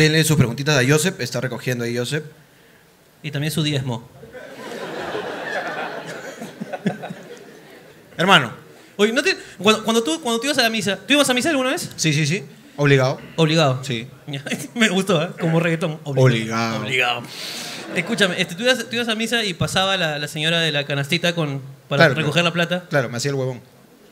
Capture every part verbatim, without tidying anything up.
denle sus preguntitas a Joseph. Está recogiendo ahí Joseph. Y también su diezmo. Hermano. Oye, ¿no te, cuando, cuando, tú, cuando tú ibas a la misa, ¿tú ibas a misa alguna vez? Sí, sí, sí. Obligado. Obligado. Sí. Me gustó, ¿eh? Como reggaetón. Obligado. Obligado. Escúchame, este, tú, ibas, tú ibas a misa y pasaba la, la señora de la canastita con, para Claro, recoger claro. la plata. Claro, me hacía el huevón.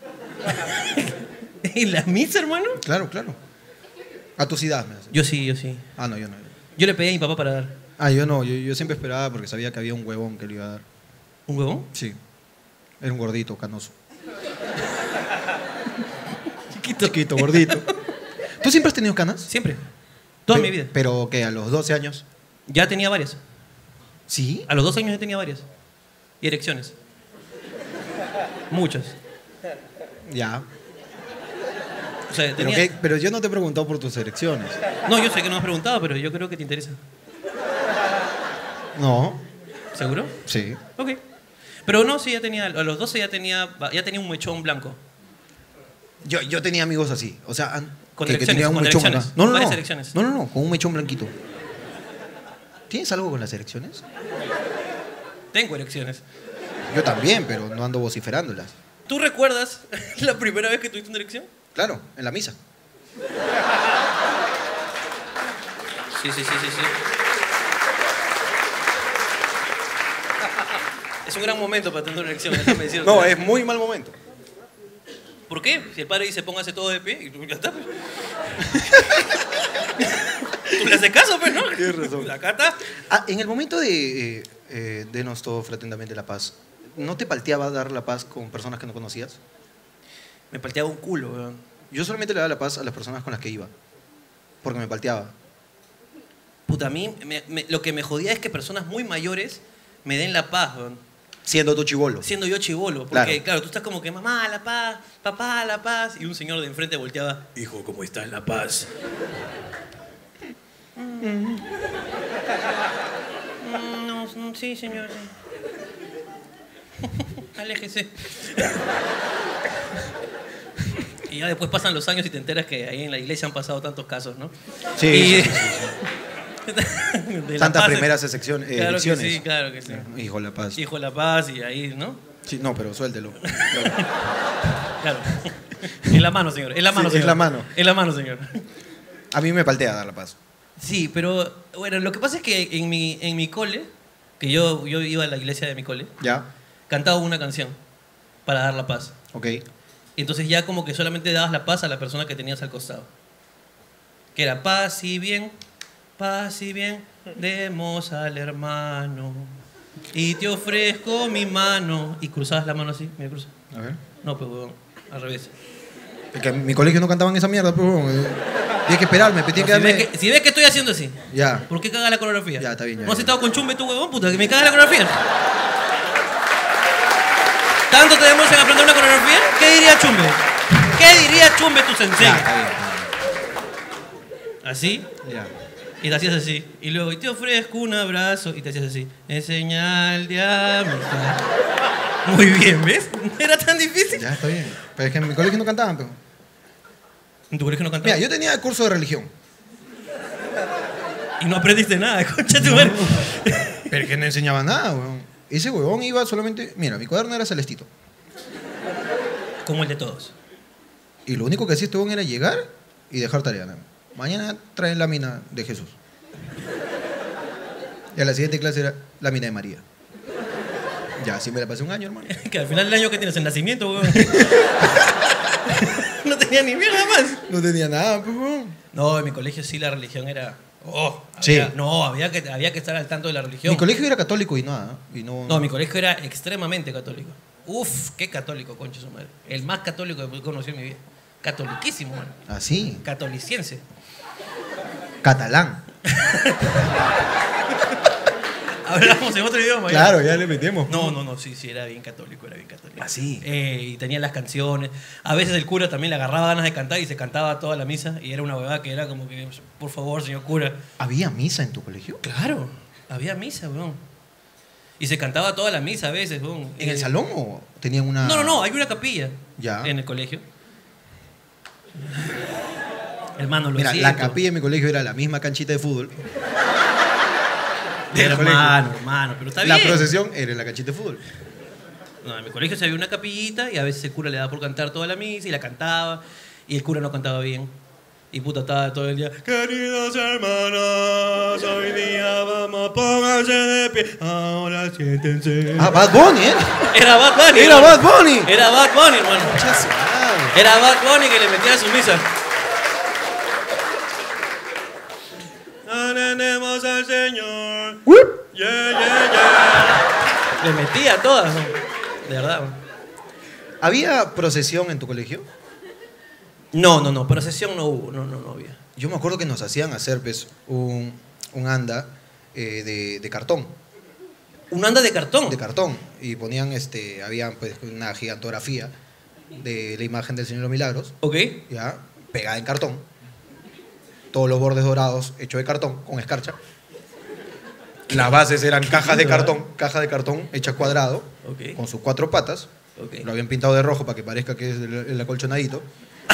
¿En la misa, hermano? Claro, claro. A tu ciudad me hace. Yo sí, yo sí. Ah, no, yo no. Yo le pedí a mi papá para dar. Ah, yo no. Yo, yo siempre esperaba porque sabía que había un huevón que le iba a dar. ¿Un huevón? Sí. Era un gordito, canoso. Chiquito. Chiquito, gordito. ¿Tú siempre has tenido canas? Siempre. Toda Pe- mi vida. ¿Pero qué? ¿A los doce años? Ya tenía varias. ¿Sí? A los doce años ya tenía varias. Y erecciones. Muchas. Ya. O sea, ¿Pero, tenía... qué? Pero yo no te he preguntado por tus elecciones. No, yo sé que no me has preguntado, pero yo creo que te interesa. No. ¿Seguro? Sí. Ok. Pero no, sí, ya tenía, a los doce ya tenía, ya tenía un mechón blanco. Yo, yo tenía amigos así. O sea, an- Con que, que elecciones, tenían un con mechón elecciones, acá. No, no, varias no. elecciones. No, no, no. Con un mechón blanquito. ¿Tienes algo con las elecciones? Tengo erecciones. Yo también, pero no ando vociferándolas. ¿Tú recuerdas la primera vez que tuviste una erección? Claro, en la misa. Sí, sí, sí, sí, sí. Es un gran momento para tener una erección, déjame decirte. No, es muy mal momento. ¿Por qué? Si el padre dice póngase todo de pie, y tú ya está. Pues. Tú le haces caso, pues, ¿no? Tienes razón. Acá está. Ah, en el momento de eh, eh, Denos todo fraternamente la paz, ¿no te palteaba dar la paz con personas que no conocías? Me palteaba un culo, weón. Yo solamente le daba la paz a las personas con las que iba. Porque me palteaba. Puta, a mí me- me- lo que me jodía es que personas muy mayores me den la paz, weón. Siendo tu chibolo. Siendo yo chivolo. Porque, Claro. claro. tú estás como que, mamá, la paz, papá, la paz. Y un señor de enfrente volteaba, hijo, ¿cómo está la paz? Mm, no, no, sí, señor. sí. Aléjese. Y ya después pasan los años y te enteras que ahí en la iglesia han pasado tantos casos, ¿no? Sí, Y- sí, sí, de la Tantas paz, primeras sección- eh, claro elecciones. Que sí, claro que sí. Hijo de la paz. Hijo de la paz y ahí, ¿no? Sí, no, pero suéltelo. Claro. Claro. En la mano, señor. En la mano, Sí, es señor. la mano. En la mano, señor. A mí me paltea dar la paz. Sí, pero bueno, lo que pasa es que en mi, en mi cole, que yo, yo iba a la iglesia de mi cole, ¿Ya? cantaba una canción para dar la paz. Ok. Entonces ya como que solamente dabas la paz a la persona que tenías al costado. Que era paz y bien, paz y bien, demos al hermano. Y te ofrezco mi mano. Y cruzabas la mano así, mira, cruza. A ver. No, pues huevón, al revés. Es que en mi colegio no cantaban esa mierda, pero bueno, eh, tienes que esperarme, pe, tienes que No, si, darme... ves que, si ves que estoy haciendo así, Ya. ¿por qué caga la coreografía? Ya, está bien, ya, ¿No has ya. estado con Chumbe tú, huevón, puta? Que me caga la coreografía. ¿Tanto te demoras en aprender una coreografía? ¿Qué diría Chumbe? ¿Qué diría Chumbe tu sensei? Ya, está bien. Así, Ya. y te hacías así. Y luego, y te ofrezco un abrazo, y te hacías así. En señal de amistad. Muy bien, ¿ves? No era tan difícil. Ya, está bien. Pero es que en mi colegio no cantaban, pero... En tu colegio no Mira, cantabas. yo tenía curso de religión. Y no aprendiste nada, concha tu madre. Pero es que no enseñaba nada, weón. Ese huevón iba solamente... Mira, mi cuaderno era celestito. Como el de todos. Y lo único que hacía este huevón era llegar y dejar tarea. ¿no? Mañana traen lámina de Jesús. Y a la siguiente clase era lámina de María. Ya, así me la pasé un año, hermano. Que al final del año que tienes el nacimiento, weón. No tenía ni mierda más. No tenía nada, pues, weón. No, en mi colegio sí la religión era. Oh, Sí. había- No, había que, había que estar al tanto de la religión. Mi colegio era católico y nada. Y no, No, mi colegio era extremadamente católico. Uf, qué católico, concha su madre. El más católico que conocí en mi vida. Catoliquísimo, man. Así. Catoliciense. Catalán. Hablamos en otro idioma. ya. Claro, ya le metemos. No, no, no, sí, sí, era bien católico, era bien católico. Así. Eh, y tenía las canciones. A veces el cura también le agarraba ganas de cantar y se cantaba toda la misa. Y era una huevada que era como que, por favor, señor cura. ¿Había misa en tu colegio? Claro, había misa, weón. Y se cantaba toda la misa a veces, weón. ¿En Eh, el salón o tenían una...? No, no, no, hay una capilla Ya. en el colegio. Hermano, lo Mira, siento. la capilla de mi colegio era la misma canchita de fútbol. del Hermano, colegio. hermano, pero está La bien. procesión era en la canchita de fútbol. No, en mi colegio se había una capillita y a veces el cura le daba por cantar toda la misa y la cantaba y el cura no cantaba bien. Y puta, estaba todo el día. Queridos hermanos, hoy día vamos, pónganse de pie. Ahora siéntense. Ah, Bad Bunny, ¿eh? Era Bad Bunny. Era hermano. Bad Bunny. Era Bad Bunny, hermano. Ya se sabe. Era Bad Bunny que le metía a su misa. Tenemos al Señor. Yeah, yeah, yeah. Le metía a todas, ¿no? De verdad. ¿no? ¿Había procesión en tu colegio? No, no, no, procesión no hubo, no, no, no había. Yo me acuerdo que nos hacían hacer pues, un, un anda eh, de, de cartón. ¿Un anda de cartón? De cartón. Y ponían, este, había pues, una gigantografía de la imagen del Señor de los Milagros, Ok. ya, pegada en cartón. Todos los bordes dorados hechos de cartón, con escarcha. Las bases eran cajas de cartón, caja de cartón hecha cuadrado, Ok. con sus cuatro patas. Ok. Lo habían pintado de rojo para que parezca que es el, el acolchonadito.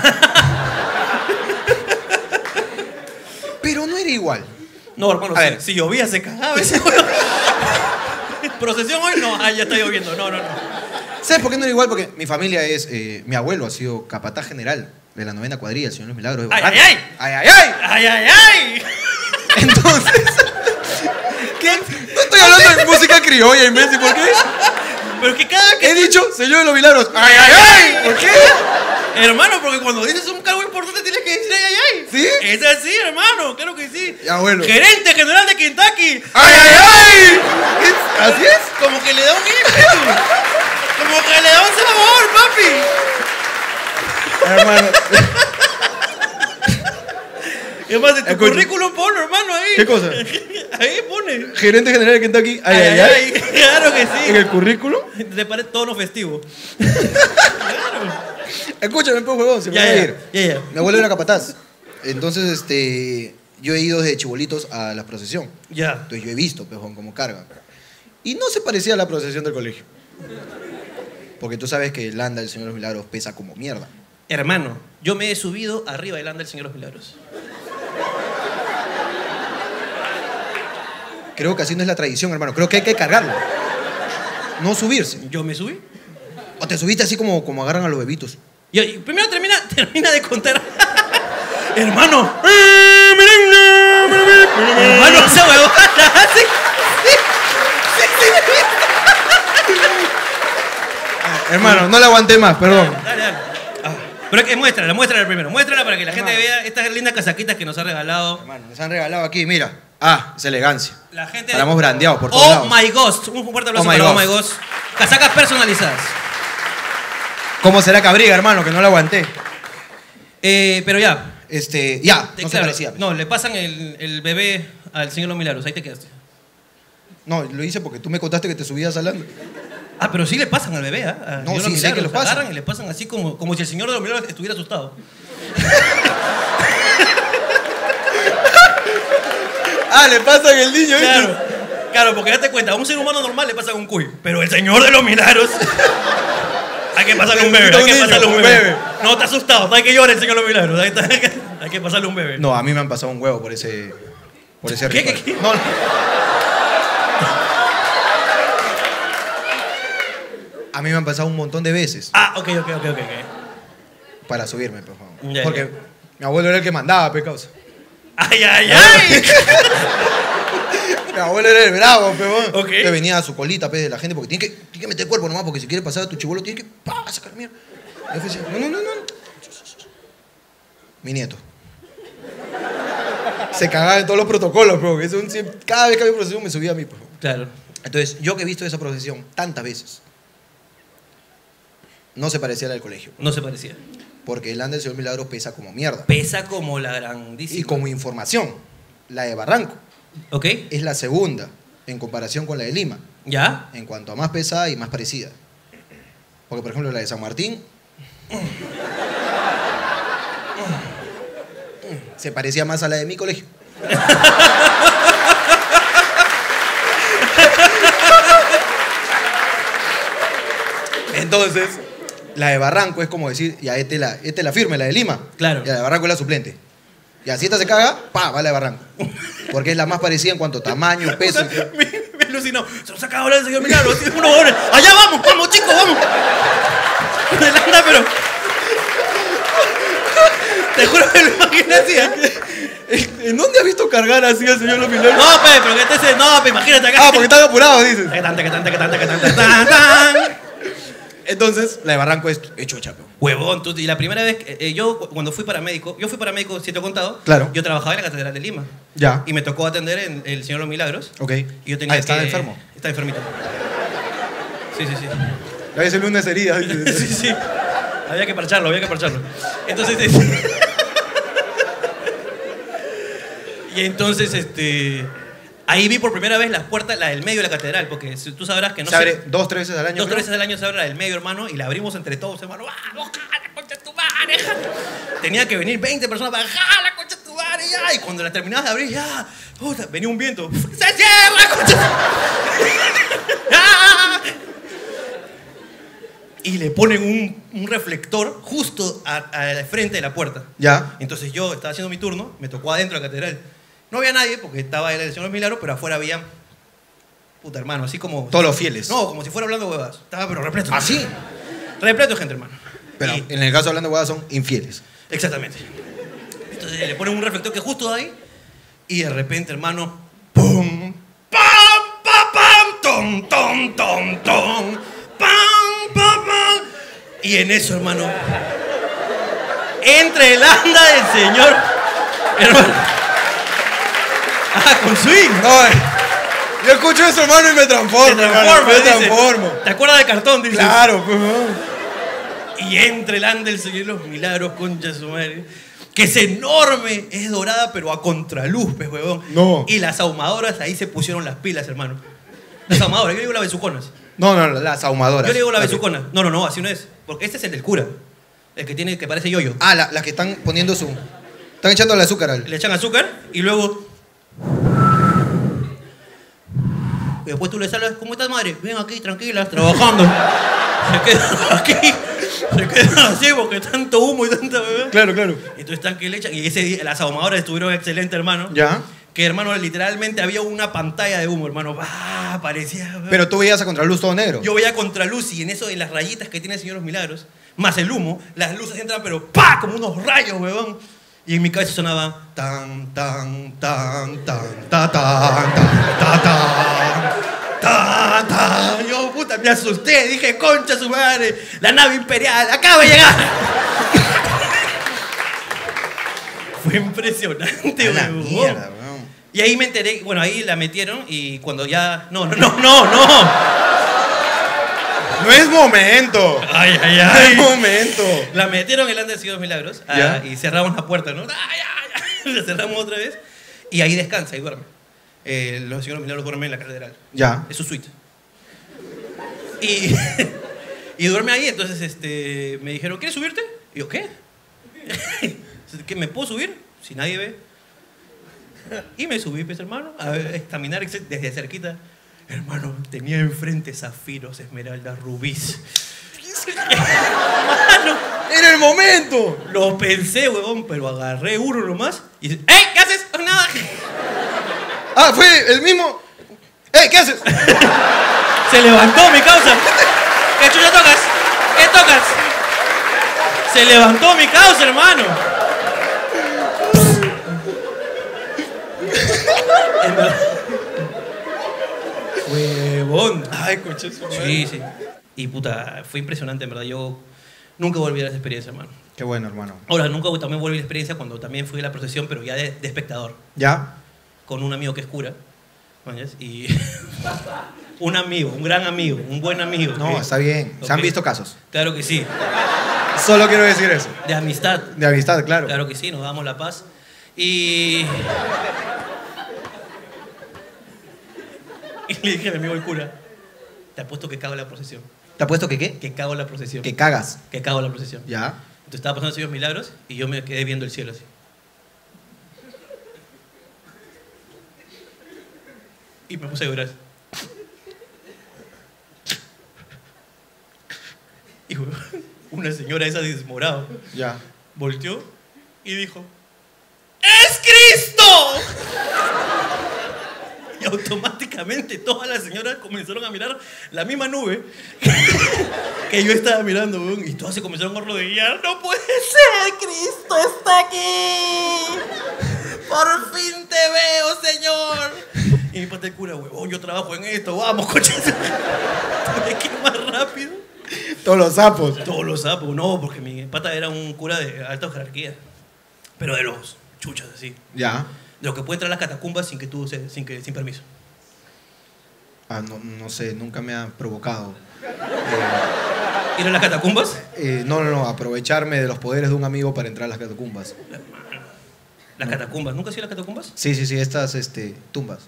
Pero no era igual. No, hermano, A si, ver. si llovía se cagaba ese huevo. Procesión hoy no, ah, ya está lloviendo. No, no, no. ¿Sabes por qué no era igual? Porque mi familia es... eh, mi abuelo ha sido capataz general de la novena cuadrilla, el Señor de los Milagros. de ¡Ay, Barranco. ay, ¡Ay, ay, ay! ¡Ay, ay, ay! Entonces... ¿Qué? No estoy hablando de música criolla, imbécil, ¿por qué? Pero que cada que... He dicho Señor de los Milagros. ¡Ay, ay, ay! ¿Por qué? Hermano, porque cuando dices un cargo importante tienes que decir ay, ay, ay. ¿Sí? Es así, hermano, claro que sí. Ya, bueno. Gerente general de Kentucky. ¡Ay, ay, ay! ¿Es- ¿Así es? Como que le da un ímpetu. Como que le da un sabor, papi. Hermano. Es más, de tu Escucha. currículum ponlo, hermano, ahí. ¿Qué cosa? Ahí pone. Gerente general de Kentucky. ¡Ay, ay, ay! Claro que sí. En el currículum. Te parece tono festivo. Escúchame, pues, huevón, se me Ya, va a ya, ir. ya, ya. Mi abuelo era capataz. Entonces, este, yo he ido desde chibolitos a la procesión. Ya. Entonces yo he visto, pejón, cómo cargan. Y no se parecía a la procesión del colegio. Porque tú sabes que el anda del Señor de los Milagros pesa como mierda. Hermano, yo me he subido arriba del anda del Señor de los Milagros. Creo que así no es la tradición, hermano. Creo que hay que cargarlo. No subirse. Yo me subí. O te subiste así como, como agarran a los bebitos. Y, y primero termina, termina de contar. Hermano. Hermano, esa huevada. Sí, Hermano, no la aguanté más, perdón. Dale, dale. Ah, pero es que muéstrala, muéstrala primero. Muéstrala para que la gente Hermano. vea estas lindas casaquitas que nos ha regalado. Hermano, nos han regalado aquí, mira. Ah, es elegancia. La gente. Estamos brandeados por todos Oh lados. my Ghost. Un fuerte aplauso Oh my para Oh Ghost. my Ghost. Casacas personalizadas. ¿Cómo será Cabriga, hermano? Que no la aguanté. Eh, pero ya. Este, ya, Te- no se claro, parecía. pues. No, le pasan el, el bebé al Señor de los Milagros. Ahí te quedaste. No, lo hice porque tú me contaste que te subías hablando. Ah, pero sí le pasan al bebé, ¿ah? Al No, Señor de sí, los sé que Milagros. lo pasan. Agarran y le pasan así como, como si el Señor de los Milagros estuviera asustado. Ah, le pasan el niño, ¿viste? Claro, claro, porque date cuenta, a un ser humano normal le pasa un cuy, pero el Señor de los Milagros. Hay que pasarle un bebé, hay que Un niño, pasarle un un bebé. bebé. No, está asustado, no hay que llorar el Señor de los Milagros. Hay, hay que pasarle un bebé. No, a mí me han pasado un huevo por ese. Por ese ¿Qué, ritual. qué, qué? No, no. A mí me han pasado un montón de veces Ah, ok, ok, ok, ok. ok. para subirme, por favor. Ya, Porque ya. mi abuelo era el que mandaba, pe causa. ¡Ay, ay, ay! Mi abuelo era el bravo, pe, weón. Ok. Que venía a su colita, pe, de la gente, porque tiene que, tiene que meter cuerpo nomás, porque si quiere pasar a tu chibolo, tiene que pa, sacar mierda. Y yo decía, no, no, no, no. Mi nieto. Se cagaba en todos los protocolos, pero es un, cada vez que había procesión me subía a mí, pe. Claro. Entonces, yo que he visto esa procesión tantas veces, no se parecía a la del colegio. No se parecía. Porque el anda del Señor Milagros pesa como mierda. Pesa como la grandísima. Y como información, la de Barranco ¿Ok? es la segunda en comparación con la de Lima, ¿Ya? en cuanto a más pesada y más parecida. Porque, por ejemplo, la de San Martín se parecía más a la de mi colegio. Entonces, la de Barranco es como decir, ya, este la, este la firme, la de Lima. Claro. Y la de Barranco es la suplente. Ya, si esta se caga, pa, va a la de Barranco. Porque es la más parecida en cuanto a tamaño, peso. Me, me alucinó. Se nos acaba el señor Milagro. Unos huevones. Allá vamos, vamos, chicos, vamos. Adelanta, pero. Te juro que lo imaginé así, ¿eh? ¿En dónde has visto cargar así al señor Los Milagros? No, pe, pero que te ese. No, pe, imagínate acá. Ah, porque están apurados, dices. Que tan, que tan, que tan, que tan, que tan, tan. Entonces, la de Barranco es hecho chapo. Huevón, tú, y la primera vez, que, eh, yo cuando fui paramédico, yo fui paramédico, si te he contado, Claro. yo trabajaba en la Catedral de Lima. Ya. Y me tocó atender en el Señor Los Milagros. Ok. Y yo tenía ah, ¿estaba que- enfermo? Estaba enfermito. Sí, sí, sí. Le había salido unas heridas. sí, sí. Había que parcharlo, había que parcharlo. Entonces, este... y entonces, este... ahí vi por primera vez las puertas, la del medio de la catedral, porque si- tú sabrás que no se abre dos, tres veces al año. Dos, creo. tres veces al año se abre la del medio, hermano, y la abrimos entre todos, hermano. ¡Vamos, jala, concha de tu madre! jala! Tenía que venir veinte personas para ¡jala, concha de tu madre! Ya. Y cuando la terminabas de abrir, ya, puta, venía un viento. ¡Se cierra, concha! ¡Ya! Y le ponen un, un reflector justo al frente de la puerta. Ya. Entonces yo estaba haciendo mi turno, me tocó adentro de la catedral. No había nadie porque estaba en el Señor de los Milagros, pero afuera había, puta hermano, así como... Todos los fieles. No, como si fuera hablando huevas. Estaba pero repleto. ¿Ah, sí? Repleto de gente, hermano. Pero Y- en el caso hablando de huevadas son infieles. exactamente. Entonces le ponen un reflector que justo ahí y de repente, hermano, ¡pum! ¡Pam! ¡Pam! ¡Pam! ¡Tom! ¡Tom! ¡Tom! ¡Tom! ¡Pam! ¡Pam! ¡Pam! Y en eso, hermano, entre el anda del Señor, hermano. Ah, con swing. No, eh, yo escucho eso, hermano, y me transformo. Te hermano, transforma, me dice. transformo. ¿Te acuerdas de cartón? Dice. Claro, pues. no. Y entre el anda del Señor y los Milagros, concha de su madre. Que es enorme, es dorada, pero a contraluz, pues, huevón. No. Y las ahumadoras ahí se pusieron las pilas, hermano. Las ahumadoras, yo le digo las besuconas. No, no, las ahumadoras. Yo le digo la Las que- besucona. No, no, no, así no es. Porque este es el del cura. El que tiene, que parece yoyo. Ah, la- las que están poniendo su... Están echando el azúcar al... Le echan azúcar y luego. Y después tú le sales, ¿cómo estás, madre? Ven aquí, tranquila, trabajando. Se quedan aquí. Se quedan así porque tanto humo y tanta bebé. Claro, claro. Entonces están que le echan. Y ese día las ahumadoras estuvieron excelentes, hermano. Ya. Que, hermano, literalmente había una pantalla de humo, hermano. ¡Ah! Parecía. Pero tú veías a contraluz todo negro. Yo veía contraluz y en eso de las rayitas que tiene el Señor de los Milagros, más el humo, las luces entran, pero ¡pa! Como unos rayos, huevón. Y en mi cabeza sonaba tan, tan, tan, tan, ta, tan, tan, ta, tan, ta, tan. Yo, puta, me asusté. Dije, concha su madre, la nave imperial acaba de llegar. Fue impresionante, A la huevón. mierda, weón. Y ahí me enteré, bueno, ahí la metieron y cuando ya... No, no, no, no, no. No es momento. Ay, ay, No es ay. momento. La metieron en el Andes de los Milagros ah, ¿Ya? y cerramos la puerta, ¿no? Ay, ay, ay. La cerramos otra vez y ahí descansa y duerme. Eh, los señores Milagros duermen en la catedral. Ya. Es su suite. Y, y duerme ahí, entonces este, me dijeron, ¿quieres subirte? Y yo, ¿qué? ¿Que me puedo subir? Si nadie ve. Y me subí, pues, hermano, a ver, a examinar desde cerquita. Hermano, tenía enfrente zafiros, esmeraldas, rubíes. Hermano, ¡Era el momento! lo pensé, huevón, pero agarré uno nomás y dice, ¡ey! ¿Qué haces? Nada. Ah, fue el mismo... ¡Ey! ¿Qué haces? Se levantó mi causa. ¿Qué chucha tocas? ¿Qué tocas? Se levantó mi causa, hermano. En verdad. Huevón. Ay, coche. Sí, sí. Y puta, fue impresionante, en verdad. Yo nunca volví a esa experiencia, hermano. Qué bueno, hermano. Ahora, nunca también volví a la experiencia cuando también fui a la procesión, pero ya de, de espectador, ¿Ya? con un amigo que es cura. ¿Mañas? Y un amigo, un gran amigo, un buen amigo. No, ¿ok? está bien. Se han Ok. visto casos. Claro que sí. Solo quiero decir eso. De amistad. De amistad, claro. Claro que sí, nos damos la paz. Y... y le dije a mi amigo el cura, te apuesto que cago en la procesión. ¿Te ha puesto que qué? Que cago en la procesión. Que cagas. Que cago en la procesión. ¿Ya? Entonces estaba pasando esos milagros y yo me quedé viendo el cielo así. Y me puse a llorar. Y una señora esa desmorada Ya. volteó y dijo, ¡Es Cristo! Y automáticamente todas las señoras comenzaron a mirar la misma nube que yo estaba mirando, weón, y todas se comenzaron a arrodillar. ¡No puede ser! ¡Cristo está aquí! ¡Por fin te veo, Señor! Y mi pata el cura, huevón, yo trabajo en esto, vamos, coche. ¿De qué más rápido? Todos los sapos. Todos los sapos, no, porque mi pata era un cura de alta jerarquía. Pero de los chuchas, así. Ya. De los que puede entrar a las catacumbas sin que tú, se- sin, que, sin permiso. Ah, no, no sé, nunca me ha provocado. ¿Ir a las catacumbas? Eh, no, no, no, aprovecharme de los poderes de un amigo para entrar a las catacumbas. Las catacumbas. ¿Nunca has ido a las catacumbas? Sí, sí, sí, estas este, tumbas.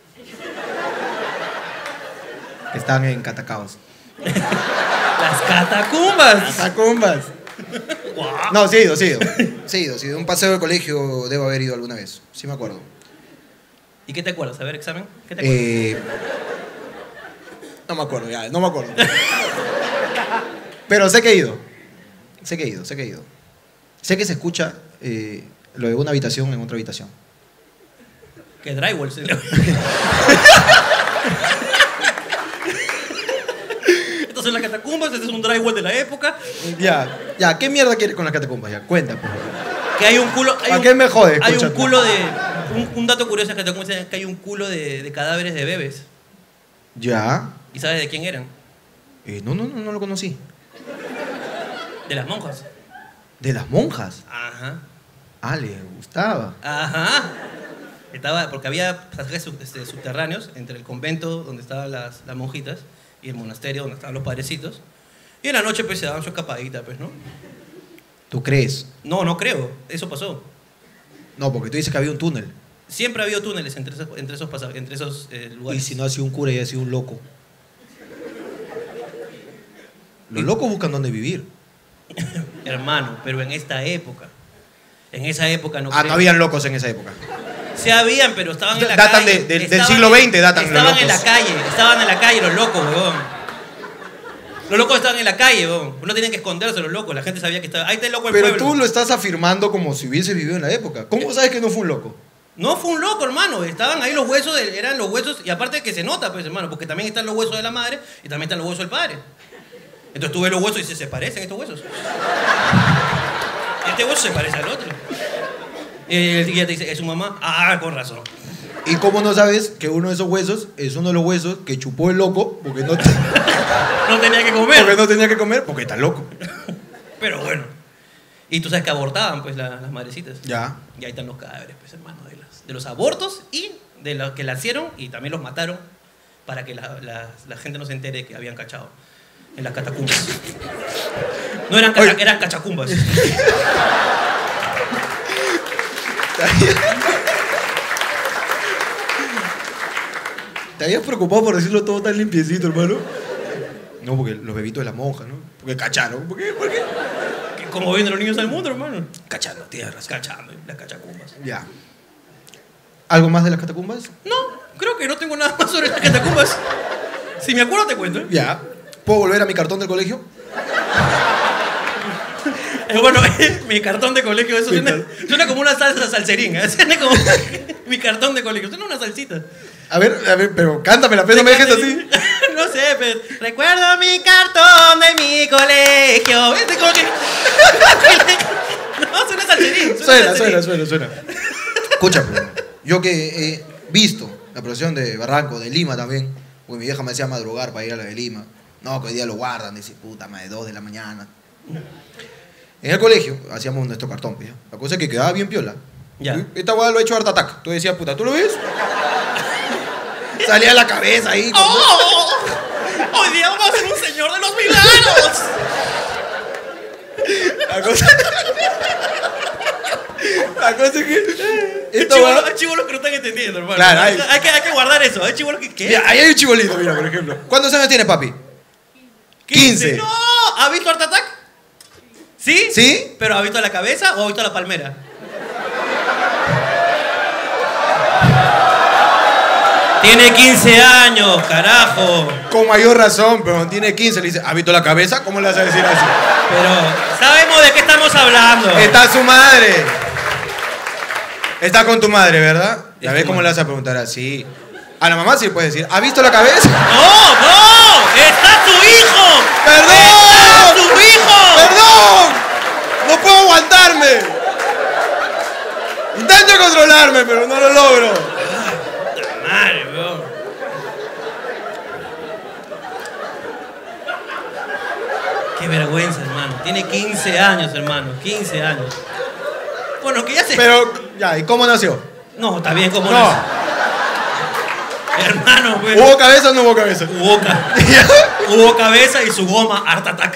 Que están en Catacaos. ¡Las catacumbas! ¡Catacumbas! Guau. No, sí he ido, sí he ido. Sí he ido, sí he ido. Un paseo de colegio debo haber ido alguna vez. Sí me acuerdo. ¿Y qué te acuerdas? A ver, examen. ¿Qué te acuerdas? Eh, no me acuerdo, ya, no me acuerdo. Pero sé que he ido. Sé que he ido, sé que he ido. Sé que se escucha eh, lo de una habitación en otra habitación. ¿Qué drywall? Se... Estas son las catacumbas, este es un drywall de la época. Ya, ya, ¿qué mierda quieres con las catacumbas? Ya, cuenta, por favor. Que hay un culo... Hay ¿A un, qué me jodes? Hay un Escúchate. culo de... Un, un dato curioso de las catacumbas es que hay un culo de, de cadáveres de bebés. Ya. ¿Y sabes de quién eran? Eh, no, no, no, no lo conocí. De las monjas. ¿De las monjas? Ajá. Ah, le gustaba. Ajá. Estaba, porque había pasajes sub- este, subterráneos entre el convento donde estaban las, las monjitas y el monasterio donde estaban los padrecitos. Y en la noche pues se daban su escapadita, pues, ¿no? ¿Tú crees? No, no creo. Eso pasó. No, porque tú dices que había un túnel. Siempre ha habido túneles entre esos, entre esos, pasa- entre esos eh, Y lugares. si no ha sido un cura y ha sido un loco. Los locos buscan dónde vivir. Hermano, pero en esta época. En esa época no Ah, creo. no habían locos en esa época. Se habían, pero estaban en la Datan calle. de- del- del Estaban siglo en- veinte, datan los Estaban en locos. la calle, estaban en la calle los locos, weón. Los locos estaban en la calle, weón. No tenían que esconderse los locos, la gente sabía que estaba... Ahí está el loco del Pero pueblo. tú lo estás afirmando como si hubiese vivido en la época. ¿Cómo sabes que no fue un loco? No fue un loco, hermano. Estaban ahí los huesos, de- eran los huesos... Y aparte que se nota, pues, hermano, porque también están los huesos de la madre y también están los huesos del padre. Entonces tú ves los huesos y dices, ¿se parecen estos huesos? Este hueso se parece al otro. Y el guía te dice, ¿es su mamá? Ah, con razón. ¿Y cómo no sabes que uno de esos huesos es uno de los huesos que chupó el loco porque no, No tenía que comer. porque no tenía que comer porque está loco? Pero bueno. Y tú sabes que abortaban, pues, la- las madrecitas. Ya. Y ahí están los cadáveres, pues, hermano, de, las- de los abortos y de los que la hicieron y también los mataron para que la, la- la gente no se entere que habían cachado en las catacumbas. No eran, cacha- Oye. eran cachacumbas. ¿Te habías preocupado por decirlo todo tan limpiecito, hermano? No, porque los bebitos de las monjas, ¿no? Porque cacharon. ¿Por qué? ¿Por qué? Que como vienen los niños al mundo, hermano. Cachando, tienes razón. Cachando, las cachacumbas. Ya. ¿Algo más de las catacumbas? No, creo que no tengo nada más sobre las catacumbas. Si me acuerdo te cuento. ¿eh? Ya. ¿Puedo volver a mi cartón del colegio? Eh, bueno, mi cartón de colegio, eso Mi suena, car- suena como una salsa salserín. ¿eh? Suena como mi cartón de colegio. Suena una salsita. A ver, a ver, pero cántamela, pero no me dejes así. No sé, pero recuerdo mi cartón de mi colegio. ¿Viste? Como que... No, suena salserín. Suena, salserín. suena, suena, suena. Escucha, pues, yo que he visto la procesión de Barranco, de Lima también, porque mi vieja me hacía madrugar para ir a la de Lima. No, que hoy día lo guardan, dice, puta, más de dos de la mañana. En el colegio hacíamos nuestro cartón, pues, ¿ya? La cosa es que quedaba bien piola. Ya. Esta hueá lo he hecho Art Attack. Tú decías, puta, ¿tú lo ves? Salía la cabeza ahí. como- ¡Oh! Hoy día vamos a ser un señor de los milagros. La cosa... La cosa es que... Hay Esta chibolos, hueá- hay chibolos que no están entendiendo, hermano. Claro, hay- hay, que, hay que guardar eso. Hay chibolos que... ¿Qué? Mira, ahí hay un chibolito, mira, por ejemplo. ¿Cuántos años tiene, papi? quince. ¡No! ¿Ha visto Art Attack? ¿Sí? ¿Sí? ¿Pero ha visto la cabeza o ha visto la palmera? Tiene quince años, carajo. Con mayor razón, pero tiene quince. Le dice, ¿ha visto la cabeza? ¿Cómo le vas a decir así? Pero sabemos de qué estamos hablando. Está su madre. Está con tu madre, ¿verdad? Ya Es ves tu cómo madre. le vas a preguntar así. A la mamá sí le puedes decir, ¿ha visto la cabeza? ¡No, no! ¡Está su hijo! ¡Perdón! ¡Está su hijo! ¡Perdón! ¡No puedo aguantarme! Intento controlarme, pero no lo logro. Madre, weón. Qué vergüenza, hermano. Tiene quince años, hermano. quince años. Bueno, que ya se... Pero, ya, ¿y cómo nació? No, está bien como No. Hermano, pues. ¿Hubo cabeza o no hubo cabeza? Hubo, ca- hubo cabeza y su goma, Art Attack.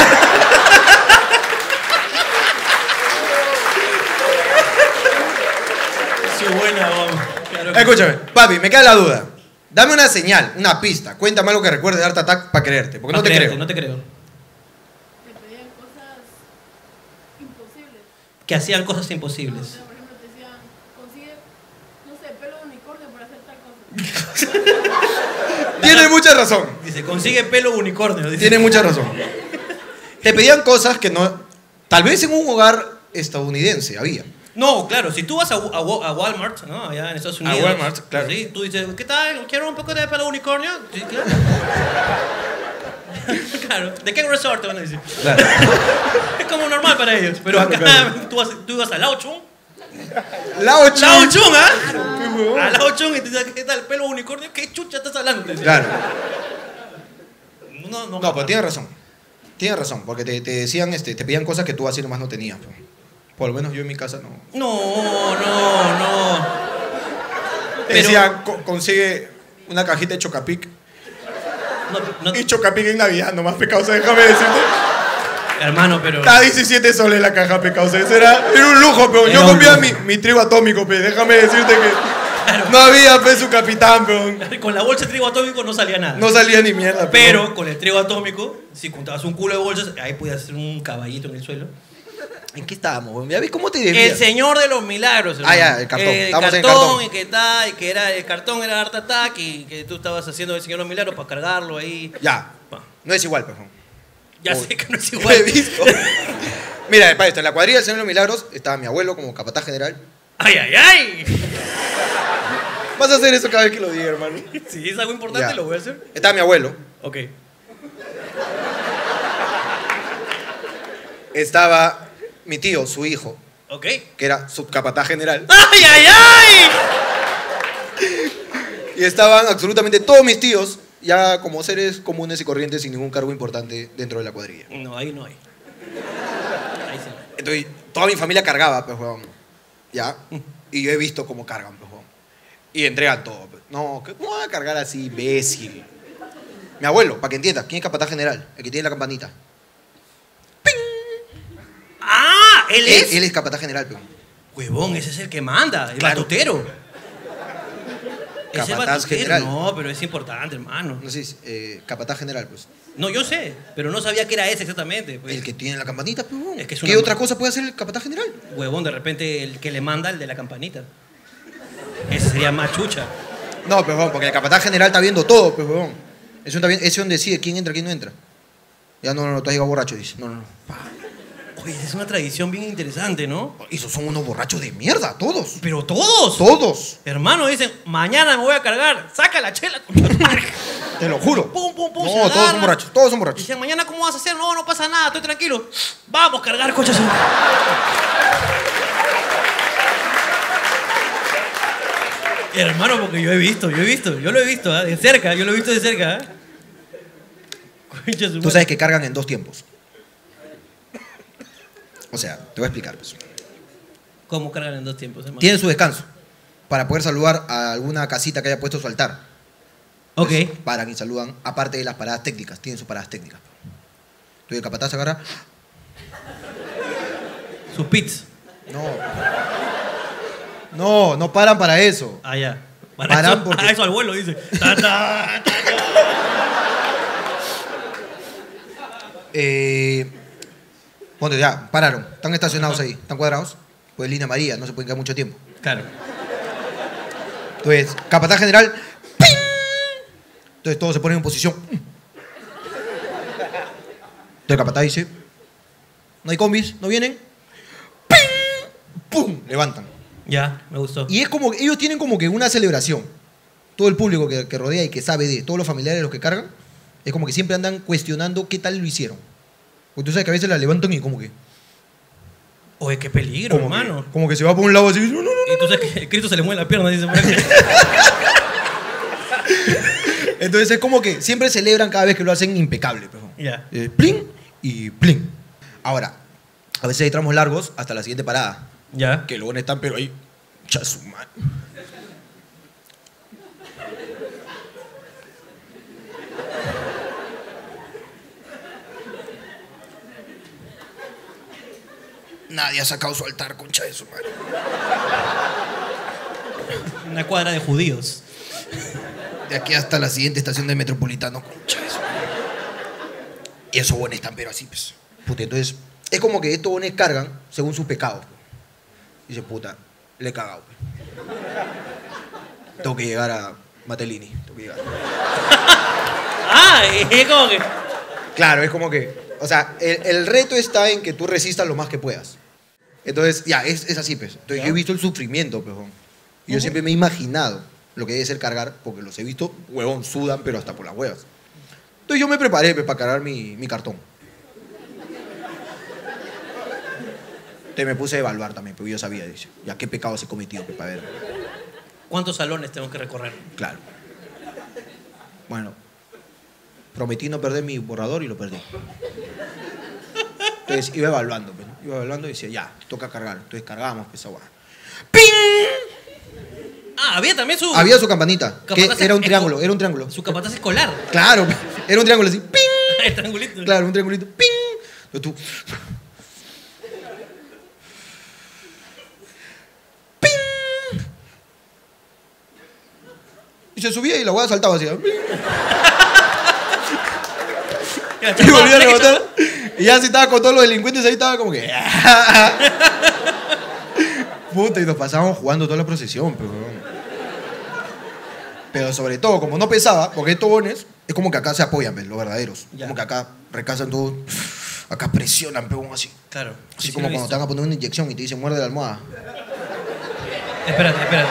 Su buena goma. Claro que Escúchame, papi, me queda la duda. Dame una señal, una pista. Cuéntame algo que recuerde de Art Attack para creerte, porque sí. no te creerte, creo. No te creo. Te pedían cosas imposibles. Que hacían cosas imposibles. O sea, por ejemplo, te decían, consigue, no sé, pelo de unicornio para hacer tal cosa. Tiene mucha razón. Dice, consigue pelo unicornio. Dice. Tiene mucha razón. Te pedían cosas que no... Tal vez en un hogar estadounidense había. No, claro, si tú vas a, a, a Walmart, ¿no? Allá en Estados A Unidos. Walmart, claro. Sí, tú dices, ¿qué tal? ¿Quiero un poco de pelo unicornio? Sí, claro. Claro, ¿de qué resort te van a decir? Claro. Es como normal para ellos. Pero Claro, acá claro. Tú, vas, tú vas a Lao Chung. Lao Chung. Lao Chung, ¿ah? A Lao Chung y te dices, ¿qué tal? ¿Pelo unicornio? ¿Qué chucha estás hablando? Te dice. Claro. No, no, No, pero tienes razón. Tienes razón, porque te, te decían, este, te pedían cosas que tú así nomás no tenías. Pues. Por lo menos yo en mi casa no. No, no, no. Te Pero- decían, "Co- consigue una cajita de Chocapic. no, no Y Chocapic en Navidad, nomás pecado, déjame decirte. hermano, pero... Está a diecisiete soles la caja, pecado. Eso era, era un lujo, pero Era yo un comía lujo. mi, mi trigo atómico, pe. Déjame decirte que Claro. no había, pe, su capitán, pero Con la bolsa de trigo atómico no salía nada. no salía ni mierda. Pero con el trigo atómico, si juntabas un culo de bolsas, ahí podías hacer un caballito en el suelo. ¿En qué estábamos, weón? ¿Ya ves cómo te El debías? señor de los milagros, hermano. Ah, ya, el cartón. Eh, Estamos en el cartón, cartón. y que tal, y que era, el cartón era Art Attack y que tú estabas haciendo el señor de los milagros para cargarlo ahí. Ya, Pa. no es igual, pejón. Ya Uy. sé que no es Lo igual. he visto. Mira, para esto, en la cuadrilla del Señor de los Milagros estaba mi abuelo como capataz general. ¡Ay, ay, ay! Vas a hacer eso cada vez que lo diga, hermano. Si es algo importante, Ya. lo voy a hacer. Estaba mi abuelo. Ok. Estaba mi tío, su hijo, Ok. que era subcapataz general. ¡Ay, ay, ay! Y estaban absolutamente todos mis tíos, ya como seres comunes y corrientes sin ningún cargo importante dentro de la cuadrilla. No, ahí no hay. Ahí sí. Entonces, toda mi familia cargaba, pues, weón. ¿Ya? Y yo he visto cómo cargan, pues, weón. Y entregan todo. Pues. No, ¿cómo van a cargar así, imbécil? Mi abuelo, para que entiendas, ¿quién es capataz general? El que tiene la campanita. ¡Ah! ¿Él Él, es? él es capataz general, pues. Huevón, ese es el que manda, el Claro. batutero. Ese Capataz batutero. general. No, pero es importante, hermano. No sé, eh, capataz general, pues. No, yo sé, pero no sabía que era ese exactamente. Pues. El que tiene la campanita, pues, weón. Es que es ¿Qué una- otra cosa puede hacer el capataz general? Huevón, de repente el que le manda el de la campanita. Ese sería más chucha. No, pues, weón, porque el capataz general está viendo todo, pues, weón. Ese está bien- ese donde decide quién entra, quién no entra. Ya, no, no, no, tú has llegado borracho, dice. No, no, no. Oye, es una tradición bien interesante, ¿no? Esos son unos borrachos de mierda, todos. Pero todos. Todos. Hermano, dicen, mañana me voy a cargar, saca la chela. concha tu madre. Te lo juro. Pum, pum, pum, No, se todos agarran. son borrachos, todos son borrachos. Dicen, mañana, ¿cómo vas a hacer? No, no pasa nada, estoy tranquilo. Vamos a cargar, coches. Hermano, porque yo he visto, yo he visto, yo lo he visto, ¿ah? De cerca, yo lo he visto de cerca, ¿ah? Concha su Tú madre. sabes que cargan en dos tiempos. O sea, te voy a explicar. Pues. ¿Cómo cargan en dos tiempos, hermano? Tienen su descanso para poder saludar a alguna casita que haya puesto su altar. Ok. Entonces, paran y saludan, aparte de las paradas técnicas. Tienen sus paradas técnicas. Entonces el capataz agarra. Sus pits. No. No, no paran para eso. Ah, ya. Para Paran eso, porque- ah, eso al vuelo, dice. Ta, ta, ta, ta. Eh, ponte, ya, pararon. Están estacionados ahí. Están cuadrados. Pues línea María, no se pueden quedar mucho tiempo. Claro. Entonces, capataz general. ¡ping! Entonces todos se ponen en posición. Entonces el capataz dice, no hay combis, no vienen. ¡Ping! ¡Pum! Levantan. Ya, me gustó. Y es como, ellos tienen como que una celebración. Todo el público que, que rodea y que sabe de, todos los familiares los que cargan, es como que siempre andan cuestionando qué tal lo hicieron. Porque tú sabes que a veces la levantan y como que... Oye, qué peligro, Como hermano. que, como que se va por un lado así. No, no, no. Y tú sabes que Cristo se le mueve la pierna, dice por aquí. Entonces es como que siempre celebran cada vez que lo hacen impecable. Pero. Ya. Eh, plin y plin. Ahora, a veces hay tramos largos hasta la siguiente parada. Ya. Que luego están, pero ahí. Ya su madre. Nadie ha sacado su altar, concha de su madre. Una cuadra de judíos. De aquí hasta la siguiente estación del Metropolitano, concha de su madre. Y esos bones están, pero así, pues. Puta, entonces, es como que estos bones cargan según sus pecados. Pues. Dice, puta, le he cagado. Pues. Tengo que llegar a Matellini. Tengo que llegar. Ah, es como que... Claro, es como que... O sea, el, el reto está en que tú resistas lo más que puedas. Entonces, ya, es, es así, pues. Entonces, ¿Ya? yo he visto el sufrimiento, pues. Y yo Ujú. siempre me he imaginado lo que debe ser cargar, porque los he visto, huevón, sudan, pero hasta por las huevas. Entonces, yo me preparé pues, para cargar mi, mi cartón. Entonces, me puse a evaluar también, porque yo sabía, dice, ya qué pecados he cometido, pues, para ver. ¿Cuántos salones tengo que recorrer? Claro. Bueno, prometí no perder mi borrador y lo perdí. Entonces iba evaluando, pues, ¿no? Iba evaluando y decía, ya, toca cargar. Entonces cargábamos pues, esa guada. ¡Ping! Ah, había también su... Había su campanita, que Capataz era un esco- triángulo, era un triángulo. Su capataz escolar. Claro, era un triángulo así, ¡ping! El triangulito. Claro, un triangulito, ¡ping! Entonces tú... ¡Ping! Y se subía y la guada saltaba así, ¿no? ¡Ping! Y volvía a levantar. Y ya si estaba con todos los delincuentes ahí estaba como que... Puta, y nos pasábamos jugando toda la procesión, pero... Pero sobre todo, como no pesaba, porque estos bones, es como que acá se apoyan, ¿ves? Los verdaderos. Ya. Como que acá recasan todo, acá presionan, pero así. Claro. Así sí, como lo he cuando te visto. van a poner una inyección y te dicen muerde la almohada. Espérate, espérate.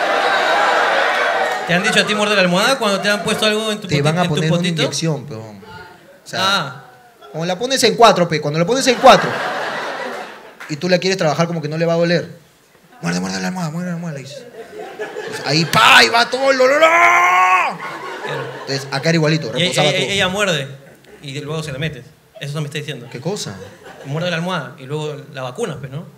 ¿Te han dicho a ti muerde la almohada cuando te han puesto algo en tu, Te poti- van a en tu poner una potito? inyección, pero... O sea, Ah, como la pones en cuatro, pe, cuando la pones en cuatro y tú la quieres trabajar como que no le va a doler. Muerde, muerde la almohada, muerde la almohada, le dices. Entonces, ahí, pa, y va todo el dolor. ¡Ah! claro. Entonces, acá era igualito, Y ella, reposaba ella- todo. ella muerde y luego se la metes. Eso no me está diciendo. ¿Qué cosa? Muerde la almohada y luego la vacunas, pues, ¿no?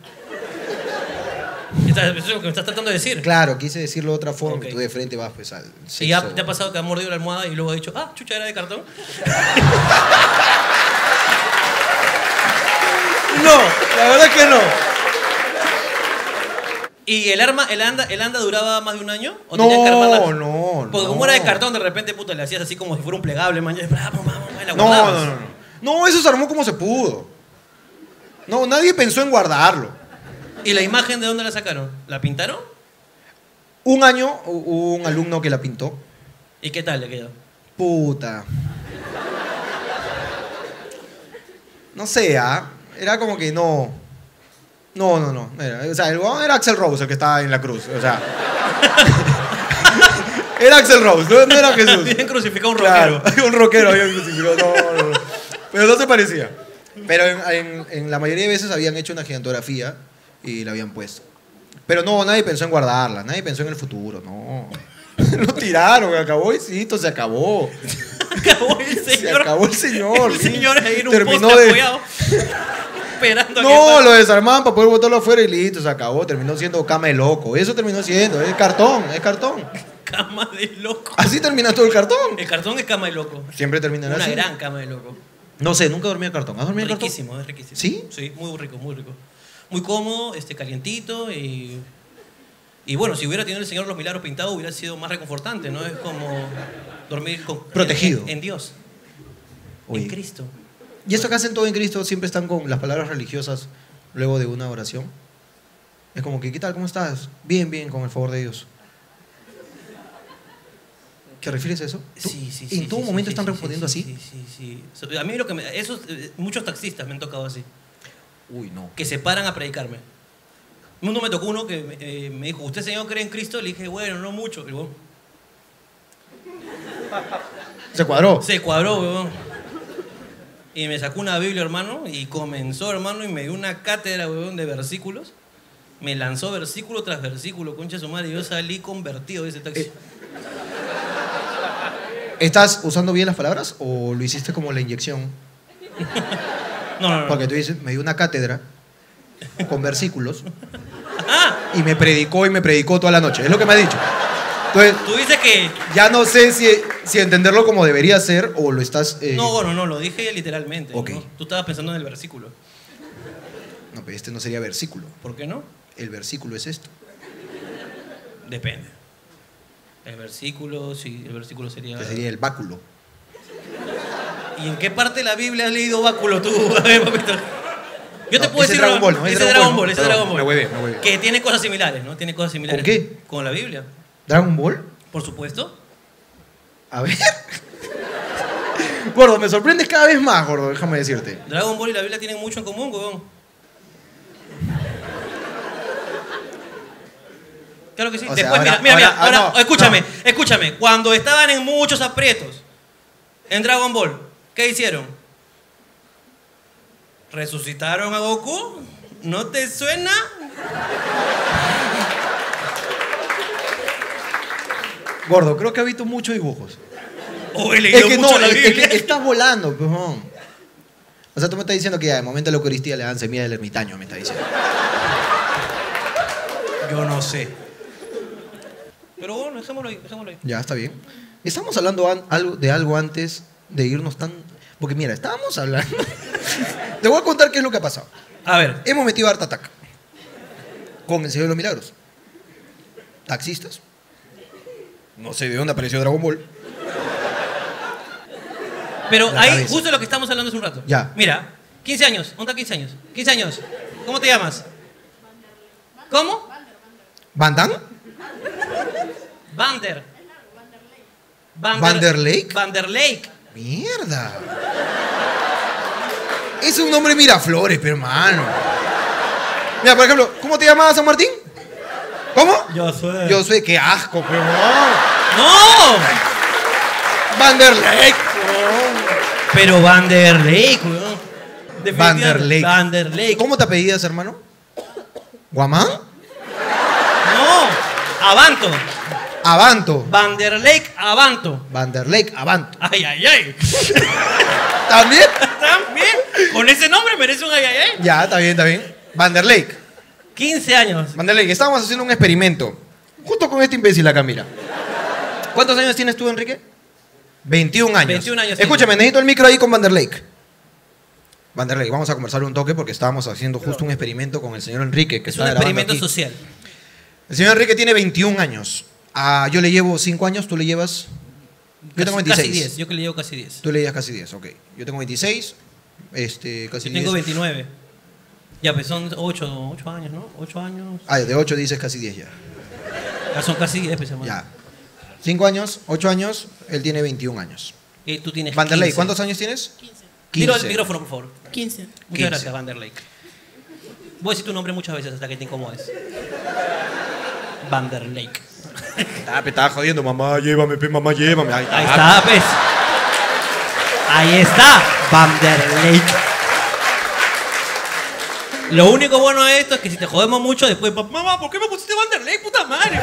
Eso es lo que me estás tratando de decir. Claro, quise decirlo de otra forma Ok. y tú de frente vas pues al sexo. ¿Y ya te ha pasado que ha mordido la almohada y luego ha dicho, ah, chucha, era de cartón? No, la verdad es que no. ¿Y el arma, el anda, el anda duraba más de un año? ¿O tenían que armarla? No, no, Porque no. como era de cartón, de repente, puta, le hacías así como si fuera un plegable, man. Vamos, vamos, y la No, guardabas. no, no, no. No, eso se armó como se pudo. No, nadie pensó en guardarlo. ¿Y la imagen de dónde la sacaron? ¿La pintaron? Un año hubo un alumno que la pintó. ¿Y qué tal le quedó? Puta. No sé, ¿ah? Era como que no. No, no, no. no era. O sea, el huevón era Axel Rose el que estaba en la cruz. O sea. Era Axel Rose, no, no era Jesús. Bien crucificado un rockero. Claro, un rockero había crucificado. No, no, no. Pero no se parecía. Pero en, en- en la mayoría de veces habían hecho una gigantografía y la habían puesto. Pero no, nadie pensó en guardarla, nadie pensó en el futuro, no. Lo tiraron, acabó y sí, esto se acabó. Acabó el Se señor. acabó el señor. El sí. señor ahí en un Terminó poste de- apoyado. Esperando a que No, pase. lo desarmaban para poder botarlo afuera y listo, se acabó. Terminó siendo cama de loco. Eso terminó siendo, es cartón, es cartón. Cama de loco. Así termina todo el cartón. El cartón es cama de loco. Siempre terminan Una así. gran cama de loco. No sé, nunca dormí en cartón. ¿Has dormido en cartón? Riquísimo, es riquísimo. ¿Sí? Sí, muy rico, muy rico. Muy cómodo, este, calientito y... Y bueno, si hubiera tenido el Señor los Milagros pintado hubiera sido más reconfortante, ¿no? Es como dormir con, Protegido. En, en Dios, Oye. en Cristo. Y esto que hacen todo en Cristo siempre están con las palabras religiosas luego de una oración. Es como que, ¿qué tal? ¿Cómo estás? Bien, bien, con el favor de Dios. ¿Te refieres a eso? ¿Tú Sí, sí, sí. ¿En todo sí, momento sí, están sí, respondiendo sí, así? Sí, sí, sí. A mí lo que me... Esos, eh, muchos taxistas me han tocado así, Uy, no. que se paran a predicarme. Uno me tocó uno que eh, me dijo, ¿usted señor cree en Cristo? Le dije, bueno, no mucho. Y, bueno, Se cuadró. se cuadró, weón. Y me sacó una Biblia, hermano, y comenzó, hermano, y me dio una cátedra, weón, de versículos. Me lanzó versículo tras versículo, concha de su madre, y yo salí convertido de ese taxi. Eh. ¿Estás usando bien las palabras o lo hiciste como la inyección? No, no, no. Porque tú dices, me dio una cátedra con versículos Ah, y me predicó y me predicó toda la noche. Es lo que me ha dicho. Entonces, tú dices que... ya no sé si, si entenderlo como debería ser o lo estás... eh, No, bueno, no, lo dije literalmente. Ok. ¿no? Tú estabas pensando en el versículo. No, pero este no sería versículo. ¿Por qué no? El versículo es esto. Depende. El versículo, sí, el versículo sería... Que sería el báculo. ¿Y en qué parte de la Biblia has leído báculo tú? A ver, papito. Yo te No, puedo ese decir... Dragon una- Ball, ¿no? Ese Ese es Dragon Dragon Ball. Ball, ese es Perdón, Dragon Ball. me huevé, me huevé. Que tiene cosas similares, ¿no? Tiene cosas similares. ¿Con qué? Con la Biblia, ¿Dragon Ball? por supuesto. A ver. Gordo, me sorprendes cada vez más, gordo, déjame decirte. Dragon Ball y la Biblia tienen mucho en común, weón. Claro que sí. O sea, Después, ahora- mira, mira, mira, ahora- ah, ahora, no, escúchame, no. escúchame. Cuando estaban en muchos aprietos en Dragon Ball, ¿qué hicieron? ¿Resucitaron a Goku? ¿No te suena? Gordo, creo que ha visto muchos dibujos. Oh, he leído Es que mucho no, la es, es Biblia. que estás volando, pejón. O sea, tú me estás diciendo que ya, de momento de la Eucaristía le dan semilla del ermitaño, me estás diciendo. Yo no sé. Pero bueno, dejémoslo ahí, dejémoslo ahí. Ya, está bien. Estamos hablando an- algo, de algo antes de irnos tan... Porque mira, estábamos hablando... Te voy a contar qué es lo que ha pasado. A ver, Hemos metido a Art Attack con el Señor de los Milagros. Taxistas. No sé de dónde apareció Dragon Ball. pero La ahí, cabeza. justo lo que estamos hablando hace un rato. Ya. Mira, quince años, ¿dónde está quince años? quince años. ¿Cómo te llamas? ¿Cómo? ¿Van Damme? Vander. ¿Van der Lake? Van der Lake. Mierda. Es un nombre Miraflores, pero hermano. Mira, por ejemplo, ¿cómo te llamas, San Martín? ¿Cómo? Yo soy. Yo soy, qué asco, pero no. ¡No! Van der Lake. Pero Van der Lake, weón. Van der Lake. Van der Lake. ¿Cómo te apellidas, hermano? ¿Guamán? No. Avanto. Avanto. Van der Lake, Avanto. Van der Lake, Avanto. Ay, ay, ay. ¿También? También. Con ese nombre merece un ay, ay, ay. Ya, está bien, está bien. Van der Lake. quince años. Van der Lake, estábamos haciendo un experimento. Justo con este imbécil acá, mira. ¿Cuántos años tienes tú, Enrique? veintiún años. veintiún años Escúchame, tengo. necesito el micro ahí con Van der Lake. Van der Lake, vamos a conversar un toque porque estábamos haciendo justo un experimento con el señor Enrique, que Es está un grabando experimento aquí. social. El señor Enrique tiene veintiún años. Ah, yo le llevo cinco años, tú le llevas... Yo tengo Casi- veintiséis. Casi diez. Yo que le llevo casi diez. Tú le llevas casi diez, ok. Yo tengo veintiséis, este, casi Yo diez. tengo veintinueve. Ya, pues son ocho, ocho años, ¿no? ocho años. Ah, de ocho dices casi diez ya. Ya son casi diez, pues, hermano. Ya. cinco años, ocho años, él tiene veintiún años. Y tú tienes Van der Lake, quince. ¿cuántos años tienes? quince. Tiro el quince. micrófono, por favor. quince. Muchas quince. gracias, Van der Lake. Voy a decir tu nombre muchas veces hasta que te incomodes. Van der Lake. Ah, me estaba jodiendo, mamá, llévame, pe, mamá, llévame. Ahí, Ahí está, pues. Ahí está, Van der Lake. Lo único bueno de esto es que si te jodemos mucho, después, mamá, ¿por qué me pusiste Van der Lake, puta madre?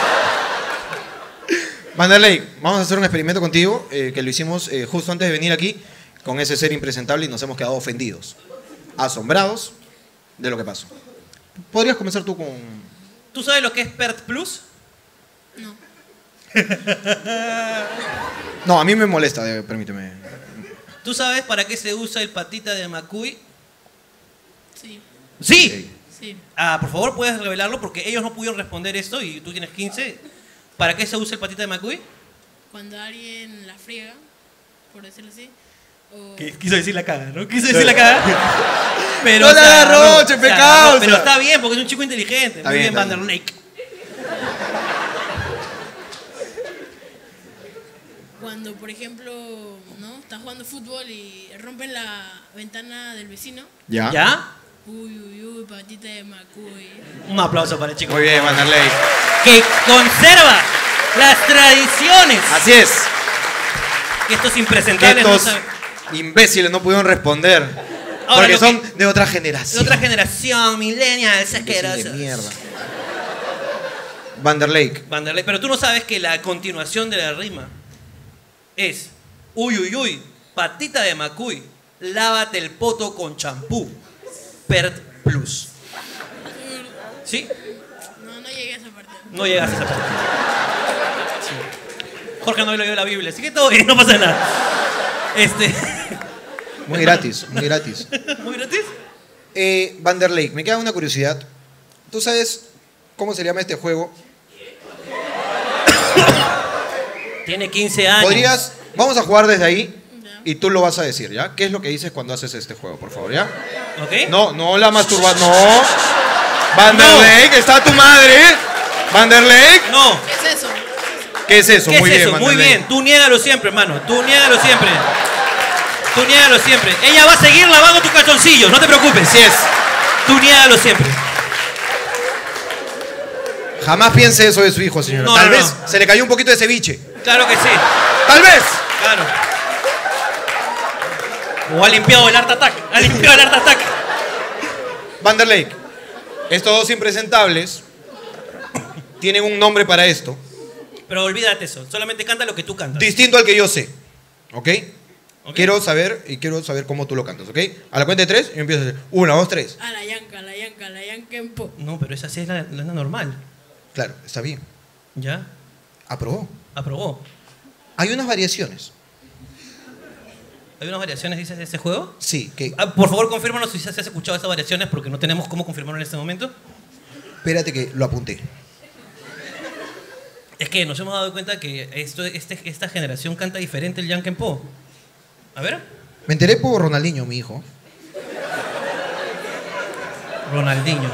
Van der Lake, vamos a hacer un experimento contigo, eh, que lo hicimos eh, justo antes de venir aquí, con ese ser impresentable y nos hemos quedado ofendidos, asombrados de lo que pasó. ¿Podrías comenzar tú con...? ¿Tú sabes lo que es Pert Plus? No. No, a mí me molesta, eh, permíteme. ¿Tú sabes para qué se usa el patita de Macuy? Sí. ¡Sí! Sí. Ah, por favor, puedes revelarlo porque ellos no pudieron responder esto y tú tienes quince. ¿Para qué se usa el patita de Macuy? Cuando alguien la friega, por decirlo así, o... Quiso decir la caga, ¿no? Quiso decir la caga. Pero, No le o sea, agarró, no, che, o sea, pecado, no, pero o sea. está bien porque es un chico inteligente. Está Muy bien, bien, Van está der bien. Lake. Cuando, por ejemplo, ¿no? Están jugando fútbol y rompen la ventana del vecino. ¿Ya? ¿Ya? Uy, uy, uy, para patita de macuy. Un aplauso para el chico. Muy bien, Vanderlei. Que conserva las tradiciones. Así es. Que estos impresentables Estos no saben. imbéciles no pudieron responder. Ahora, porque lo son que- de otra De generación. otra generación, millennials, Imbécil asquerosos. de mierda. Vanderlei. Vanderlei, pero tú no sabes que la continuación de la rima es uy, uy, uy, patita de macuy, lávate el poto con champú. Pert Plus. ¿Sí? No, no llegué a esa parte. No llegas a esa parte. Sí. Jorge no leyó la Biblia, así que todo bien, no pasa nada. Este. Muy gratis, muy gratis. ¿Muy gratis? Eh, Vanderlei, me queda una curiosidad. ¿Tú sabes cómo se llama este juego? Tiene quince años. ¿Podrías? Vamos a jugar desde ahí Ya. y tú lo vas a decir, ¿ya? ¿Qué es lo que dices cuando haces este juego, por favor, ya? ¿Ok? No, no la masturba, no. Vanderlei, está tu madre. Vanderlei, No. ¿Qué es eso? ¿qué es eso? ¿Qué Muy es bien, eso? Muy Vanderlei. bien. Tú niégalo siempre, hermano. Tú niégalo siempre. Tú niégalo siempre. Ella va a seguir lavando tus calzoncillos, no te preocupes. Así es. Tú niégalo siempre. Jamás piense eso de su hijo, señora. No, Tal no, vez no. se le cayó un poquito de ceviche. Claro que sí. Tal vez. Claro. O ha limpiado el Art Attack. Ha limpiado el Art Attack. Vanderlei, estos dos impresentables tienen un nombre para esto, Pero olvídate eso. Solamente canta lo que tú cantas. distinto al que yo sé. ¿Ok? ¿Ok? Quiero saber y quiero saber cómo tú lo cantas, ¿ok? A la cuenta de tres, yo empiezo a decir una, dos, tres. A la yanca, a la yanca, a la yanca en po. No, pero esa sí es la, la normal. Claro, está bien. ¿Ya? Aprobó. Aprobó. Hay unas variaciones. ¿Hay unas variaciones, dices, de ese juego? Sí, que. Ah, por favor, confírmanos si se has escuchado esas variaciones porque no tenemos cómo confirmarlo en este momento. Espérate que lo apunté. Es que nos hemos dado cuenta que esto, este, esta generación canta diferente el Yankee Po. A ver. Me enteré por Ronaldinho, mi hijo. Ronaldinho.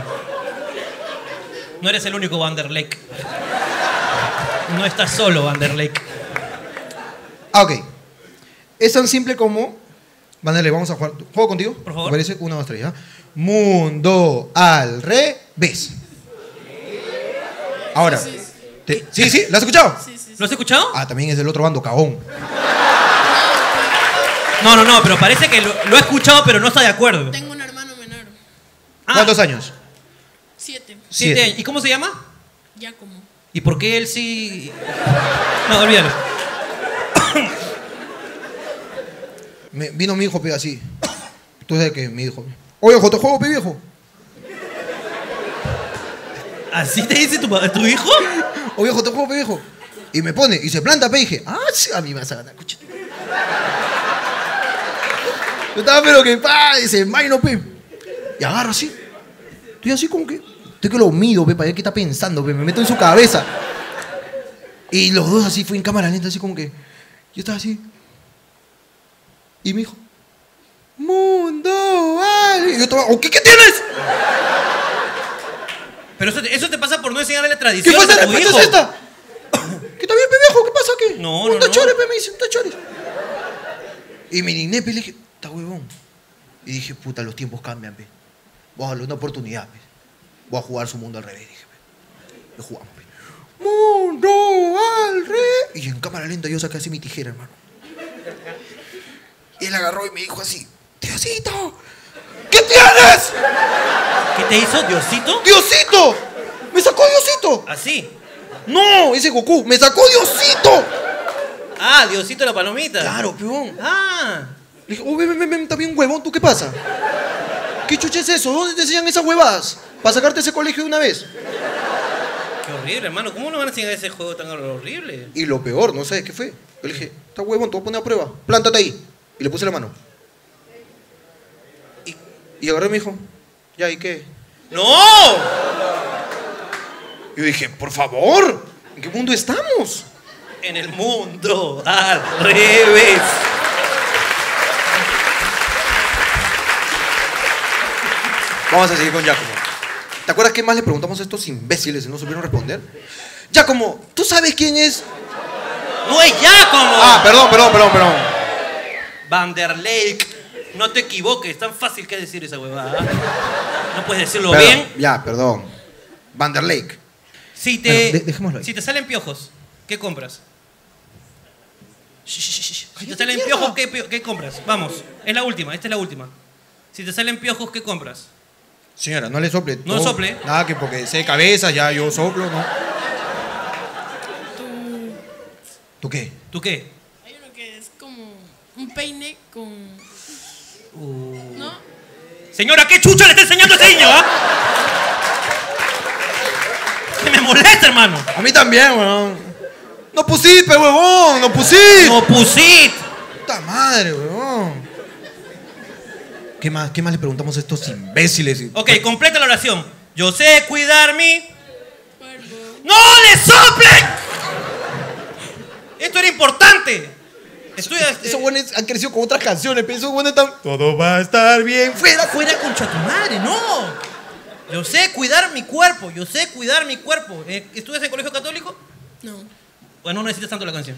No eres el único Vanderlei. No estás solo, Vanderlei. Ah, ok. Es tan simple como. Vanderlei, vamos a jugar. ¿Juego contigo? Por favor. ¿Te parece? Una, dos, tres, ¿ya? Mundo al revés. Ahora. Sí, sí. te- Sí, sí, ¿lo has escuchado? Sí, sí, sí. ¿Lo has escuchado? Ah, también es del otro bando, cagón. No, no, no, pero parece que lo, lo ha escuchado, pero no está de acuerdo. Tengo un hermano menor. Ah, ¿Cuántos años? Siete. siete Siete. años. ¿Y cómo se llama? Ya como. ¿Y por qué él sí...? No, olvídalo. Me- vino mi hijo, pe, así. Tú sabes que mi hijo. Oye, ojo, te juego, pe, viejo. ¿Así te dice tu, tu hijo? Oye, ojo, te juego, pe, viejo. Y me pone, y se planta, pe, y dije, ah, sí, a mí me vas a ganar, escucha. Yo estaba, pero que, pa, ese vaino, pe. Y agarro así. Estoy así como que, estoy que lo mido, pe, para ver qué está pensando, pe. Me meto en su cabeza. Y los dos así, fue en cámara lenta, así como que, yo estaba así. Y me dijo, mundo, ay. Y yo estaba, ¿o qué, qué tienes? Pero eso te, eso te pasa por no enseñarle la ¿Qué tradición falta a de tu respeto hijo. es esta? ¿Qué está bien, pe, viejo? ¿Qué pasa aquí? No, un no, tachores, no. pe, me dice, un tachores. Y me indigné, pe, le dije, está huevón. Y dije, puta, los tiempos cambian, pe. Voy a darle una oportunidad, pe. Voy a jugar su mundo al revés, dije, pe. Y jugamos, pe. Mundo al revés. Y en cámara lenta yo saqué así mi tijera, hermano. Y él agarró y me dijo así, Diosito, ¿qué tienes? ¿Qué te hizo, Diosito? ¡Diosito! ¡Me sacó Diosito! Así. ¡No! Ese Goku, ¡me sacó Diosito! Ah, Diosito la palomita. Claro, peón. Ah. Le dije, oh, ven, ven, ven, está bien huevón, ¿tú qué pasa? ¿Qué chucha es eso? ¿Dónde te enseñan esas huevadas? ¿Para sacarte de ese colegio de una vez? Qué horrible, hermano. ¿Cómo no van a enseñar ese juego tan horrible? Y lo peor, no sé qué fue. Yo le dije, está huevón, te voy a poner a prueba. Plántate ahí. Y le puse la mano. Y, y agarré y me dijo, ya, ¿y qué? ¡No! Y yo dije, por favor, ¿en qué mundo estamos? En el mundo al revés. Vamos a seguir con Giacomo. ¿Te acuerdas qué más le preguntamos a estos imbéciles y no supieron responder? Giacomo, ¿tú sabes quién es? ¡No es Giacomo! Ah, perdón, perdón, perdón, perdón. Vanderlei. No te equivoques, tan fácil que decir esa huevada. No puedes decirlo Perdón, bien. Ya, perdón. Van der Lake. Si te, Bueno, de- dejémoslo ahí. si te salen piojos, ¿qué compras? Shh, shh, shh, shh. Si te Cállate, salen mierda. piojos, ¿qué, pio- qué compras? Vamos, es la última, esta es la última. Si te salen piojos, ¿qué compras? Señora, no le sople. No sople. Nada, que porque sé cabeza, ya yo soplo, ¿no? Tu- ¿Tú qué? ¿Tú qué? Hay uno que es como un peine con. Uh. ¿No? Señora, ¿qué chucha le está enseñando a ese niño, ah? Que me molesta, hermano. A mí también, weón. No pusiste, huevón, no pusiste. No pusit. Puta madre, weón. ¿Qué más, ¿Qué más le preguntamos a estos imbéciles? Ok, completa la oración. Yo sé cuidar mi... Cuerpo. ¡No le soplen! Esto era importante. Estoy... Esos buenos han crecido con otras canciones, pero esos buenos están... Todo va a estar bien. Fuera, fuera, concha tu madre, no. Yo sé cuidar mi cuerpo, yo sé cuidar mi cuerpo. Eh, ¿Estudias en colegio católico? No. Bueno, no necesitas tanto la canción.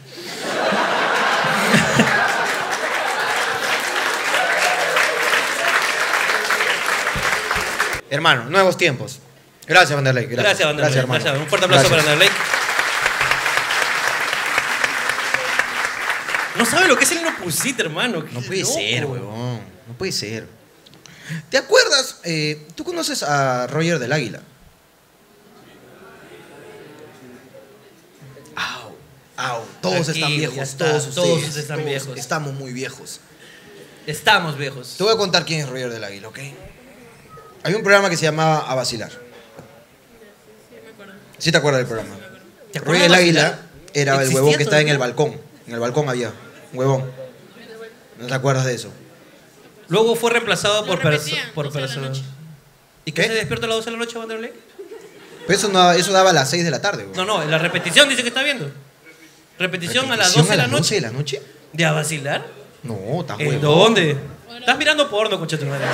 Hermano, nuevos tiempos. Gracias, Vanderlei. Gracias, Gracias, Vanderlei. Gracias, hermano. Gracias. Un fuerte aplauso Gracias. para Vanderlei. No sabe lo que es el no pusiste, hermano. No Qué puede loco. ser, huevón. No puede ser. ¿Te acuerdas? Eh, ¿Tú conoces a Roger del Águila? Au, au. Todos Tranquilo, están ya viejos, está. todos ustedes. Todos están viejos. Estamos muy viejos. Estamos viejos. Te voy a contar quién es Roger del Águila, ¿ok? Hay un programa que se llamaba A Vacilar. Sí, me acuerdo. ¿Sí te acuerdas del programa? ¿Te acuerdas Roger del de Águila Vacilar? era el ¿Existía huevón que estaba en el todavía? balcón. En el balcón había un huevón. ¿No te acuerdas de eso? Luego fue reemplazado Lo por, perso- repetían, por doce de la personas. noche. ¿Y ¿Qué? ¿Se qué? despierta a las doce de la noche, Vanderlei? Pero eso, no, eso daba a las seis de la tarde, huevón. No, no, la repetición dice que está viendo. Repetición, a las ¿Repetición doce de la a las doce noche. de la noche? ¿De a vacilar? No, está ¿En huevón. dónde? Estás mirando porno, concha tu madre.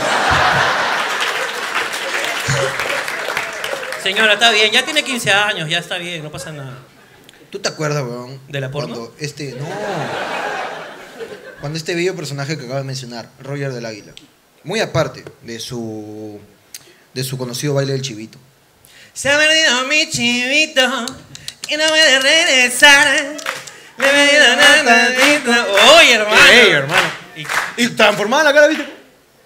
Señora, está bien, ya tiene quince años, ya está bien, no pasa nada. ¿Tú te acuerdas, weón? ¿De la porno? Cuando este, no. Cuando este bello personaje que acabo de mencionar, Roger del Águila, muy aparte de su de su conocido baile del chivito. Se ha perdido mi chivito y no puede regresar. Le he pedido una tantita. Oye, hermano. Qué bello, hermano. Y- Y transformada la cara, ¿viste?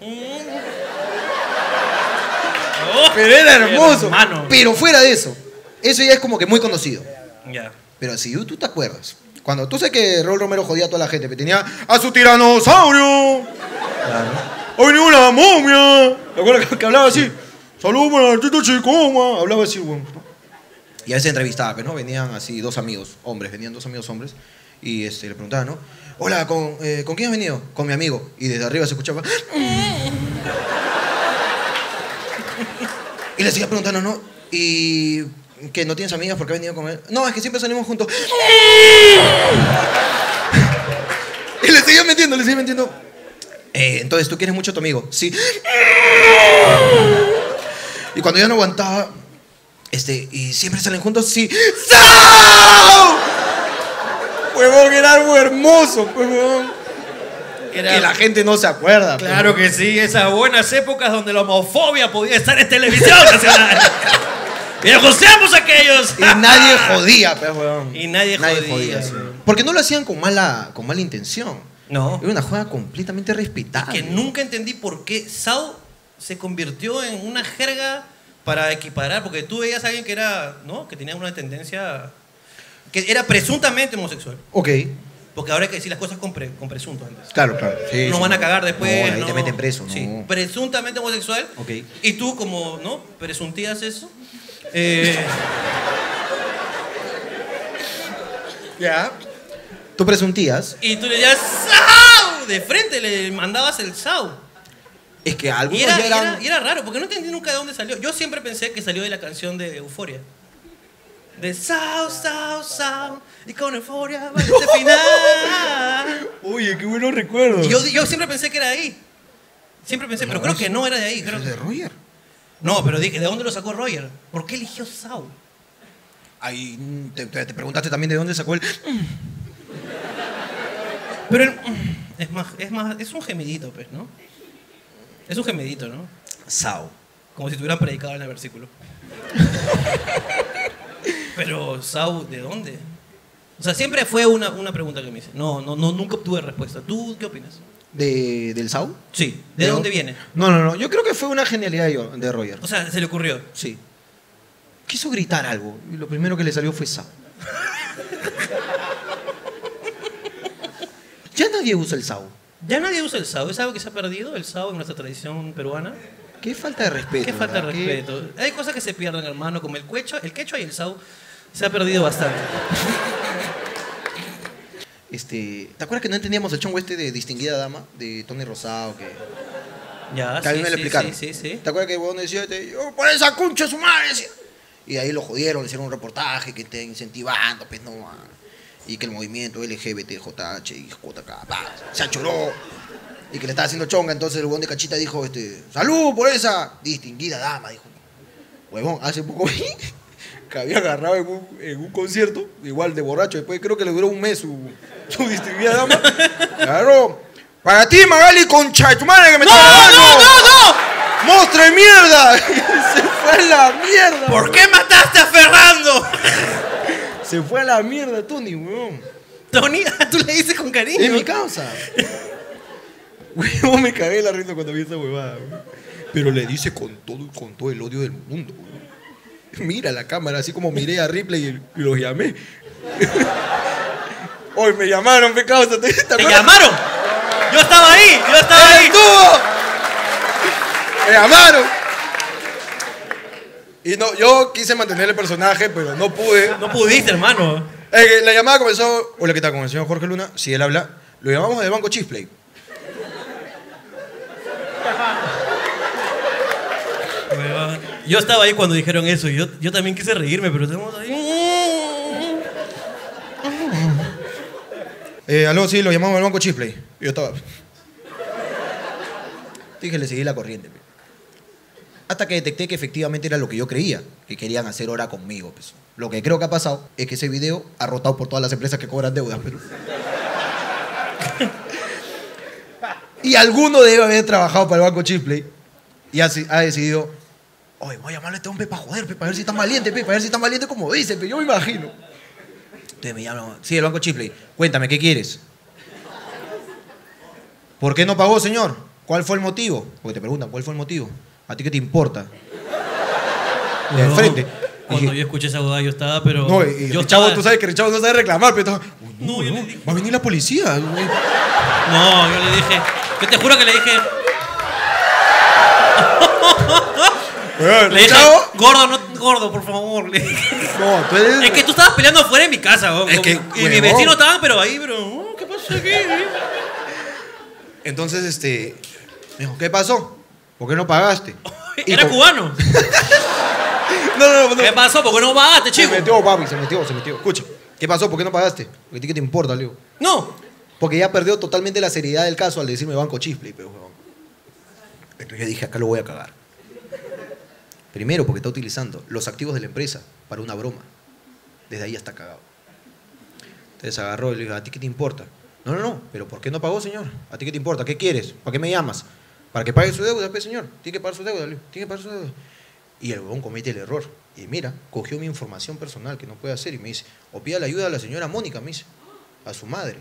Oh, Pero era hermoso. hermano. Pero fuera de eso, eso ya es como que muy conocido. Ya. Pero si tú te acuerdas, cuando tú sabes que Raúl Romero jodía a toda la gente, que tenía a su tiranosaurio, ha venido una momia. ¿Te acuerdas que, que hablaba así? Saludos para el Tito Chicoma. Hablaba así, bueno. ¿no? Y a veces entrevistaba, pero no venían así dos amigos, hombres, venían dos amigos hombres, y este, le preguntaban, ¿no? Hola, ¿con, eh, ¿con quién has venido? Con mi amigo. Y desde arriba se escuchaba. Y le seguía preguntando, ¿no? Y que no tienes amigas porque has venido con él. No, es que siempre salimos juntos. Y le seguía metiendo, le seguía metiendo. Eh, entonces, ¿tú quieres mucho a tu amigo? Sí. Y cuando ya no aguantaba, este, ¿y siempre salen juntos? Sí. ¡Sau! Huevón, era algo hermoso, huevón. Era- Que la gente no se acuerda. Claro que sí, esas buenas épocas donde la homofobia podía estar en televisión nacional. ¡Viejos seamos aquellos! Y nadie jodía, pues, huevón. Y nadie jodía, sí. huevón. Porque no lo hacían con mala, con mala intención. No. Era una juega completamente respetable. Que nunca entendí por qué Sao se convirtió en una jerga para equiparar, porque tú veías a alguien que era, ¿no? Que tenía una tendencia, que era presuntamente homosexual. Ok. Porque ahora hay que decir las cosas con, pre- con presunto antes. Claro, claro. Sí, No sí. van a cagar después. No, ahí no. te meten preso, ¿no? Sí, presuntamente homosexual. Ok. Y tú, como, ¿no? Presuntías eso. Eh, Ya. Tú presuntías. y tú le decías ¡Sau! De frente le mandabas el Sau. Es que Y algunos era, ya y eran. era- y era raro, porque no entendí nunca de dónde salió. Yo siempre pensé que salió de la canción de Euforia. De Sao, Sao, Sao. Y con Euforia va este final. Oye, qué buenos recuerdos. Y yo, yo siempre pensé que era de ahí. Siempre pensé, pero No, creo eso- que no era de ahí. Creo ¿Es que- de Roger? No, pero dije, ¿de dónde lo sacó Roger? ¿Por qué eligió Sao? Ahí mm, te, te- te preguntaste también de dónde sacó el. Pero el- es más, es más, es un gemidito, pues, ¿no? Es un gemidito, ¿no? Sao. Como si estuvieran predicado en el versículo. Pero, Sau, ¿de dónde? O sea, siempre fue una, una pregunta que me hice. No, no, no, nunca obtuve respuesta. ¿Tú qué opinas? ¿De, ¿Del Sau? Sí. ¿De ¿De dónde dó- viene? No, no, no. Yo creo que fue una genialidad de, de Roger. O sea, se le ocurrió. Sí. Quiso gritar algo y lo primero que le salió fue Sau. Ya nadie usa el Sau. Ya nadie usa el Sau. ¿Es algo que se ha perdido, el Sau, en nuestra tradición peruana? Qué falta de respeto. Qué falta de ¿verdad? Qué- respeto. Hay cosas que se pierden, hermano, como el quechua. El quechua y el Sau se ha perdido bastante. Este, ¿te acuerdas que no entendíamos el chongo este de Distinguida Dama? De Tony Rosado, que... Ya, que a mí sí, me lo sí, explicaron. sí, sí, sí. ¿Te acuerdas que el huevón decía, este, yo por esa concha de su madre? Decía. Y de ahí lo jodieron, le hicieron un reportaje que esté incentivando, pues no, a- y que el movimiento L G B T J H y J K pa, se achoró y que le estaba haciendo chonga. Entonces el huevón de Cachita dijo, este, salud por esa distinguida dama, dijo. Huevón, hace poco vi que había agarrado en un, en un concierto, igual de borracho, después creo que le duró un mes su, su distinguida dama. Agarró, para ti Magali, concha de tu madre que me ¡No, está no, grabando. no, no! ¡Monstruo de mierda! Se fue a la mierda. ¿Por qué mataste a Fernando? Se fue a la mierda, Tony, weón. Tony, tú le dices con cariño. Es mi causa. Weón, me cagué la risa cuando vi esa huevada, weón. Pero le dice con todo, con todo el odio del mundo, weón. Mira la cámara, así como miré a Ripley y, y los llamé. Hoy me llamaron, me causa. ¿Te, te ¿Te acuerdas? llamaron? Yo estaba ahí, yo estaba ahí. ¡Estuvo! Me llamaron. Y no, yo quise mantener el personaje, pero no pude. No pudiste, hermano. Eh, que la llamada comenzó. Hola, ¿qué tal? Con el señor Jorge Luna. Si él habla, lo llamamos del banco Chisplay. Huevón. Yo estaba ahí cuando dijeron eso y yo, yo también quise reírme, pero tenemos ahí. Eh, aló, sí, lo llamamos del banco Chisplay. Y yo estaba. Dije, le seguí la corriente. pe. Hasta que detecté que efectivamente era lo que yo creía, que querían hacer hora conmigo. Pues. Lo que creo que ha pasado es que ese video ha rotado por todas las empresas que cobran deudas. Pero... y alguno debe haber trabajado para el banco Chisplay y ha, ha decidido, oye, voy a llamarle a este hombre para joder, pe, para ver si está valiente, pe, para ver si está valiente como dice, pe, yo me imagino. Entonces me llaman, sí, el banco Chisplay, cuéntame, ¿qué quieres? ¿Por qué no pagó, señor? ¿Cuál fue el motivo? Porque te preguntan, ¿cuál fue el motivo? ¿A ti qué te importa? Y al Huevón, frente. Cuando dije, yo escuché esa boda yo estaba, pero. no, y yo el chavo, estaba- tú sabes que el chavo no sabe reclamar, pero estaba, uy, no, No, yo no, le dije- va a venir la policía. güey. No, yo le dije. Yo te juro que le dije. Weón, Le el dije, chavo, gordo, no, gordo, por favor. Le dije. no, tú eres... Es que tú estabas peleando afuera de mi casa, weón. Es que, y mis huevón. vecinos estaban, pero ahí, pero. oh, ¿Qué pasó aquí? Entonces, este, me dijo, ¿qué pasó? ¿Por qué no pagaste? Y Era con- cubano. No, no, no. no. ¿Qué pasó? ¿Por qué no pagaste, Se chico? metió, papi, se metió, se metió. Escucha, ¿qué pasó? ¿Por qué no pagaste? Porque a ti qué te importa, le digo. No. Porque ya perdió totalmente la seriedad del caso al decirme banco Chisplay, pero huevón. Entonces yo dije, acá lo voy a cagar. Primero, porque está utilizando los activos de la empresa para una broma. Desde ahí ya está cagado. Entonces agarró y le dijo, ¿a ti qué te importa? No, no, no, pero ¿por qué no pagó, señor? ¿A ti qué te importa? ¿Qué quieres? ¿Para qué me llamas? Para que pague su deuda, pues, señor. Tiene que pagar su deuda, le digo, tiene que pagar su deuda. Y el huevón comete el error. Y mira, cogió mi información personal que no puede hacer y me dice, o pida la ayuda a la señora Mónica, me dice, a su madre.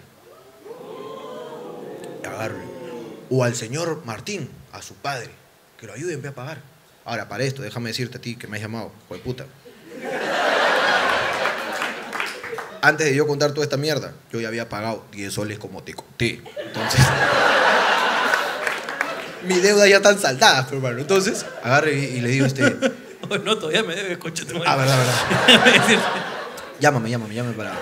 Agarro. O al señor Martín, a su padre, que lo ayuden a pagar. Ahora, para esto, déjame decirte a ti que me has llamado, hijo de puta. Antes de yo contar toda esta mierda, yo ya había pagado diez soles como te conté. Entonces, mi deuda ya están saldadas, pero bueno, entonces, agarre y, y le digo, este, Oh, no, todavía me debes, concha tu madre. ah, verdad, verdad. Llámame, llámame, llámame para...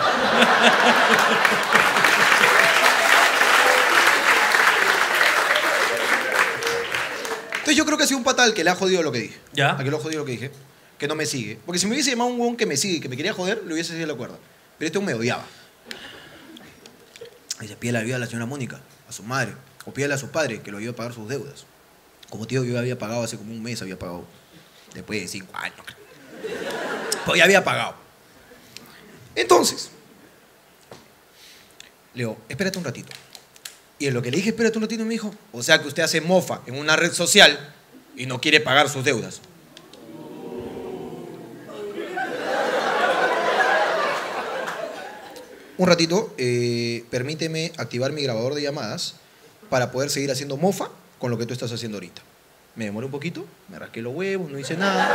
Entonces yo creo que ha sido un patal que le ha jodido lo que dije. ¿Ya? A que le ha jodido lo que dije. Que no me sigue. Porque si me hubiese llamado un huevón que me sigue y que me quería joder, le hubiese seguido la cuerda. Pero este hombre me odiaba. Y se pide la ayuda a la señora Mónica, a su madre. O pídele a su padre que lo ayude a pagar sus deudas. Como tío, yo había pagado hace como un mes, había pagado. Después de cinco años. Pues ya había pagado. Entonces, le digo, espérate un ratito. Y en lo que le dije, espérate un ratito, me dijo, o sea que usted hace mofa en una red social y no quiere pagar sus deudas. Un ratito, eh, permíteme activar mi grabador de llamadas para poder seguir haciendo mofa con lo que tú estás haciendo ahorita. Me demoré un poquito, me rasqué los huevos, no hice nada.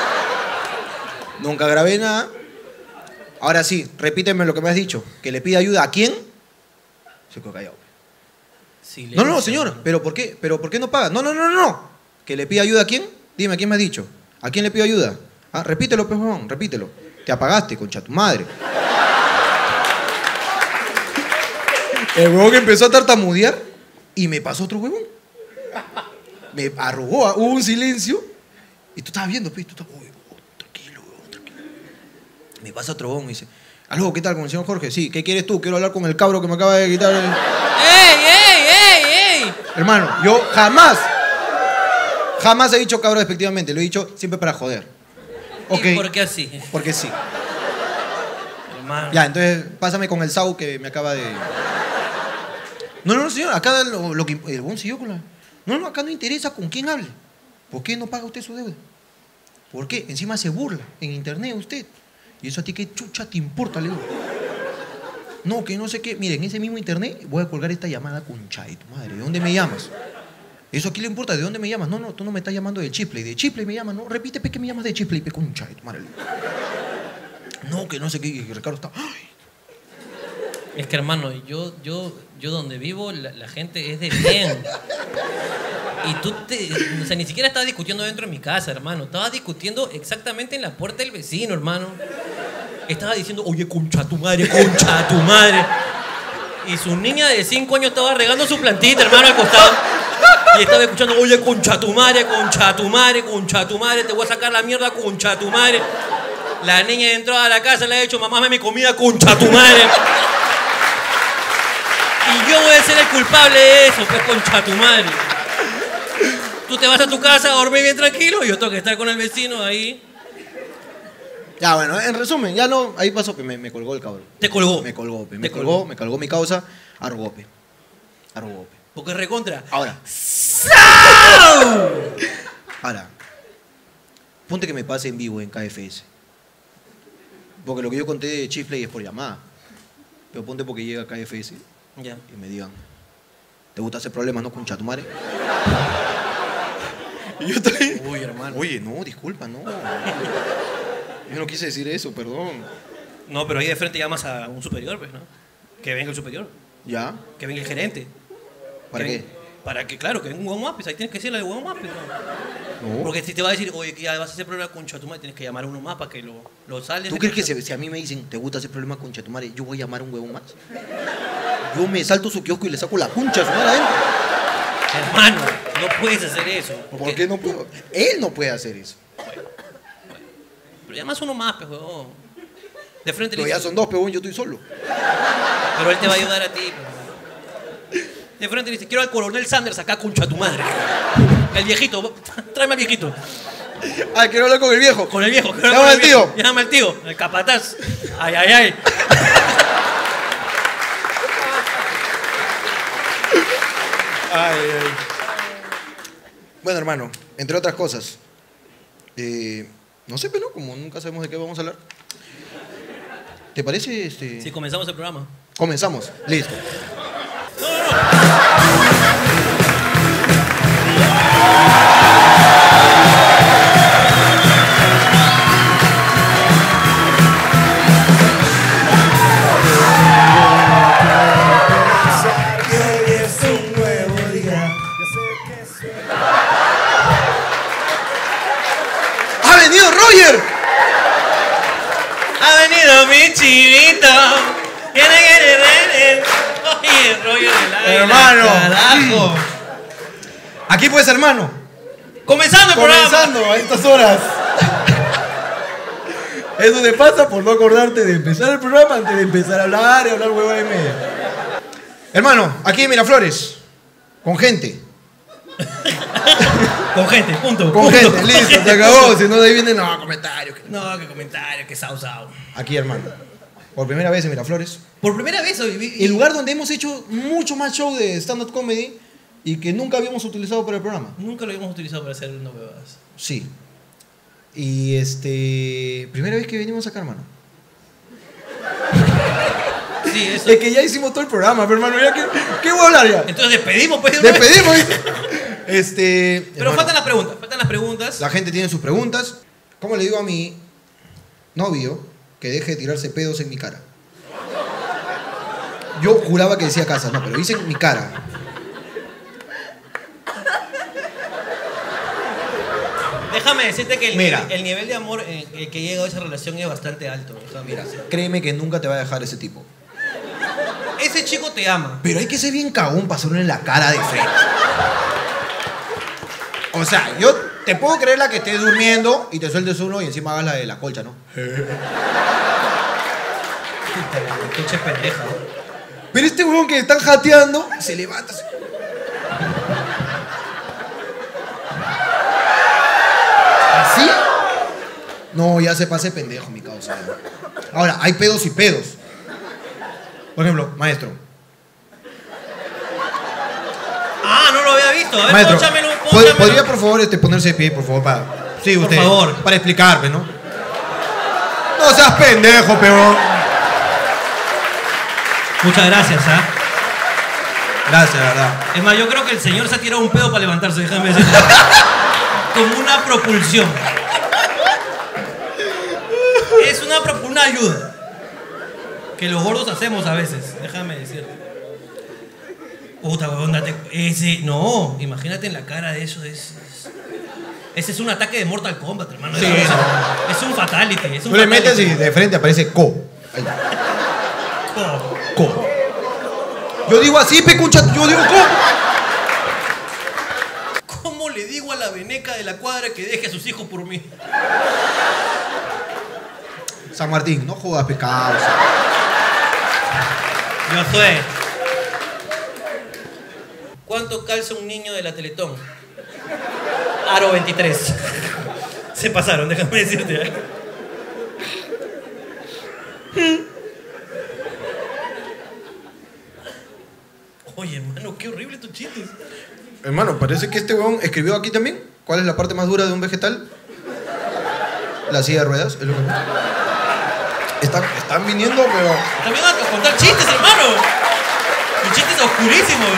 Nunca grabé nada. Ahora sí, repíteme lo que me has dicho. ¿Que le pida ayuda a quién? Se quedó callado. Silencio. No, no, señor, ¿pero por qué? ¿Pero por qué no paga? No, no, no, no, no. ¿Que le pida ayuda a quién? Dime, ¿a quién me has dicho? ¿A quién le pido ayuda? Ah, repítelo, pejón, repítelo. Te apagaste, concha tu madre. El huevón empezó a tartamudear y me pasó otro huevón. Me arrugó, hubo un silencio y tú estabas viendo, pues, tú estabas, uy, oh, tranquilo, huevón, tranquilo. Me pasa otro huevón y dice, aló, ¿qué tal con el señor Jorge? Sí, ¿qué quieres tú? Quiero hablar con el cabro que me acaba de quitar el... ¡Ey, ey, ey, ey! Hermano, yo jamás, jamás he dicho cabro despectivamente, lo he dicho siempre para joder. Ok. ¿Y por qué así? Porque sí. Hermano. Ya, entonces pásame con el Sau que me acaba de... No, no, señor, acá lo, lo que... El buen siguió con la... No, no, acá no interesa con quién hable. ¿Por qué no paga usted su deuda? ¿Por qué? Encima se burla en internet usted. ¿Y eso a ti qué chucha te importa, le digo? No, que no sé qué. Mire, en ese mismo internet voy a colgar esta llamada concha de tu madre. ¿De dónde me llamas? ¿Eso aquí le importa? ¿De dónde me llamas? No, no, tú no me estás llamando de Chipley. De Chipley me llamas, no. Repite, pe, que me llamas de Chipley, pe, concha de tu madre. No, que no sé qué. Y Ricardo está... ¡Ay! Es que, hermano, yo, yo, yo donde vivo, la, la gente es de bien. Y tú te... O sea, ni siquiera estaba discutiendo dentro de mi casa, hermano. Estaba discutiendo exactamente en la puerta del vecino, hermano. Estaba diciendo, oye, concha tu madre, concha tu madre. Y su niña de cinco años estaba regando su plantita, hermano, al costado. Y estaba escuchando, oye, concha tu madre, concha tu madre, concha tu madre, te voy a sacar la mierda, concha tu madre. La niña entró a la casa, le ha dicho, mamá, me mi comida, concha tu madre. Y yo voy a ser el culpable de eso, pues, concha tu madre. Tú te vas a tu casa a dormir bien tranquilo y yo tengo que estar con el vecino ahí. Ya, bueno, en resumen, ya no... Ahí pasó, pe, me, me colgó el cabrón. Te colgó. Me colgó, pe, me Te colgó, colgó. me colgó mi causa. Arrugó, pe. Arrugó, pe. Porque es recontra. Ahora. Ahora. Ponte que me pase en vivo en K F S. Porque lo que yo conté de Chifley es por llamada. Pero ponte porque llega a K F S Ya. y me digan, ¿te gusta hacer problemas, no, concha tu madre? Y yo estoy... Uy, hermano. Oye, no, disculpa, no. Yo no quise decir eso, perdón. No, pero ahí de frente llamas a un superior, pues, ¿no? Que venga el superior. ¿Ya? Que venga el gerente. ¿Para Que qué? venga- Para que, claro, que venga un huevón más, pues ahí tienes que decirle de huevón más, pues, ¿no? No. Porque si te va a decir, oye, que ya vas a hacer problema con Chatumare, tienes que llamar a uno más para que lo, lo sales. ¿Tú crees que si, si a mí me dicen, ¿te gusta hacer problemas con Chatumare? Yo voy a llamar a un huevón más. Yo me salto su kiosco y le saco la concha a su madre adentro. Hermano, no puedes hacer eso. Porque... ¿Por qué no puedo? Él no puede hacer eso. Pero llamas a uno más, pues, huevón. De frente le Pero ya dices, son dos, peón, yo estoy solo. pero él te va a ayudar a ti, pues. De frente le dice, quiero al coronel Sanders acá, concha tu madre. El viejito, tráeme al viejito. Ah, quiero hablar con el viejo. Con el viejo. Llama con el al viejo. tío. Llama al tío, el capataz. Ay, ay, ay. Ay, ay. Bueno, hermano, entre otras cosas, eh, no sé, pero como nunca sabemos de qué vamos a hablar, ¿te parece? Este... Si comenzamos el programa. Comenzamos, listo. ¡Ha venido Roger! Ha venido mi chivito. Quiere, quiere, quiere. Oye, el rollo del aire. Hermano. Carajo. Aquí pues, hermano. Comenzando el programa. Comenzando a estas horas. Eso te pasa por no acordarte de empezar el programa antes de empezar a hablar y hablar huevada y media. Hermano, aquí en Miraflores, con gente. Con gente, punto. Con punto. gente, listo, se acabó. Si no, de ahí vienen, no, comentarios. No, qué comentario, qué sao sao. Aquí, hermano. Por primera vez en Miraflores. Por primera vez hoy vi. El lugar donde hemos hecho mucho más show de stand-up comedy y que nunca habíamos utilizado para el programa. Nunca lo habíamos utilizado para hacer unas huevadas. Sí. Y este... Primera vez que venimos acá, hermano. Sí, eso. Es que ya hicimos todo el programa, pero hermano, ya que... ¿Qué voy a hablar ya? Entonces despedimos, pues. de una vez. Despedimos, ¿viste? Este... Pero hermano, faltan las preguntas, faltan las preguntas. la gente tiene sus preguntas. ¿Cómo le digo a mi novio que deje de tirarse pedos en mi cara? Yo juraba que decía casa, no, pero dice en mi cara. Déjame decirte que el, Mira. el nivel de amor en el que llega a esa relación es bastante alto. O sea, mira, Créeme que nunca te va a dejar ese tipo. ese chico te ama. Pero hay que ser bien cagón para hacerlo en la cara de frente. O sea, yo te puedo creer la que estés durmiendo y te sueltes uno y encima hagas la de la colcha, ¿no? Coche pendeja, ¿no? Pero este huevón que están jateando se levanta. así. ¿Así? No, ya se pase pendejo, mi causa. Ahora, hay pedos y pedos. Por ejemplo, maestro. Ah, no lo había visto. A ver, Maestro, pónchamelo, ¿pod- pónchamelo. ¿podría por favor este, ponerse de pie, por favor? Para... Sí, Por usted. favor. Para explicarme, ¿no? No seas pendejo, peor. Muchas gracias, ¿ah? Gracias, la verdad. Es más, yo creo que el señor se ha tirado un pedo para levantarse, déjame decirte. Como una propulsión. Es una, pro- una ayuda. Que los gordos hacemos a veces, déjame decirte. Puta, huevón, date... Ese... No, imagínate en la cara de eso, es... es- Ese es un ataque de Mortal Kombat, hermano. Sí, es, es- no. es un fatality, es un Tú le metes y fatality. de frente aparece co. Ahí está. Oh. Co. Yo digo así, pecuncha, yo digo co. ¿Cómo le digo a la veneca de la cuadra que deje a sus hijos por mí? San Martín, no jodas pecado. Yo soy. ¿Cuánto calza un niño de la Teletón? Aro veintitrés. Se pasaron, déjame decirte. Oye, hermano, qué horrible tus chistes. Hermano, parece que este huevón escribió aquí también. ¿Cuál es la parte más dura de un vegetal? La silla de ruedas, es lo que... Están, están viniendo, pero... También vas a contar chistes, hermano. Y chistes oscurísimos.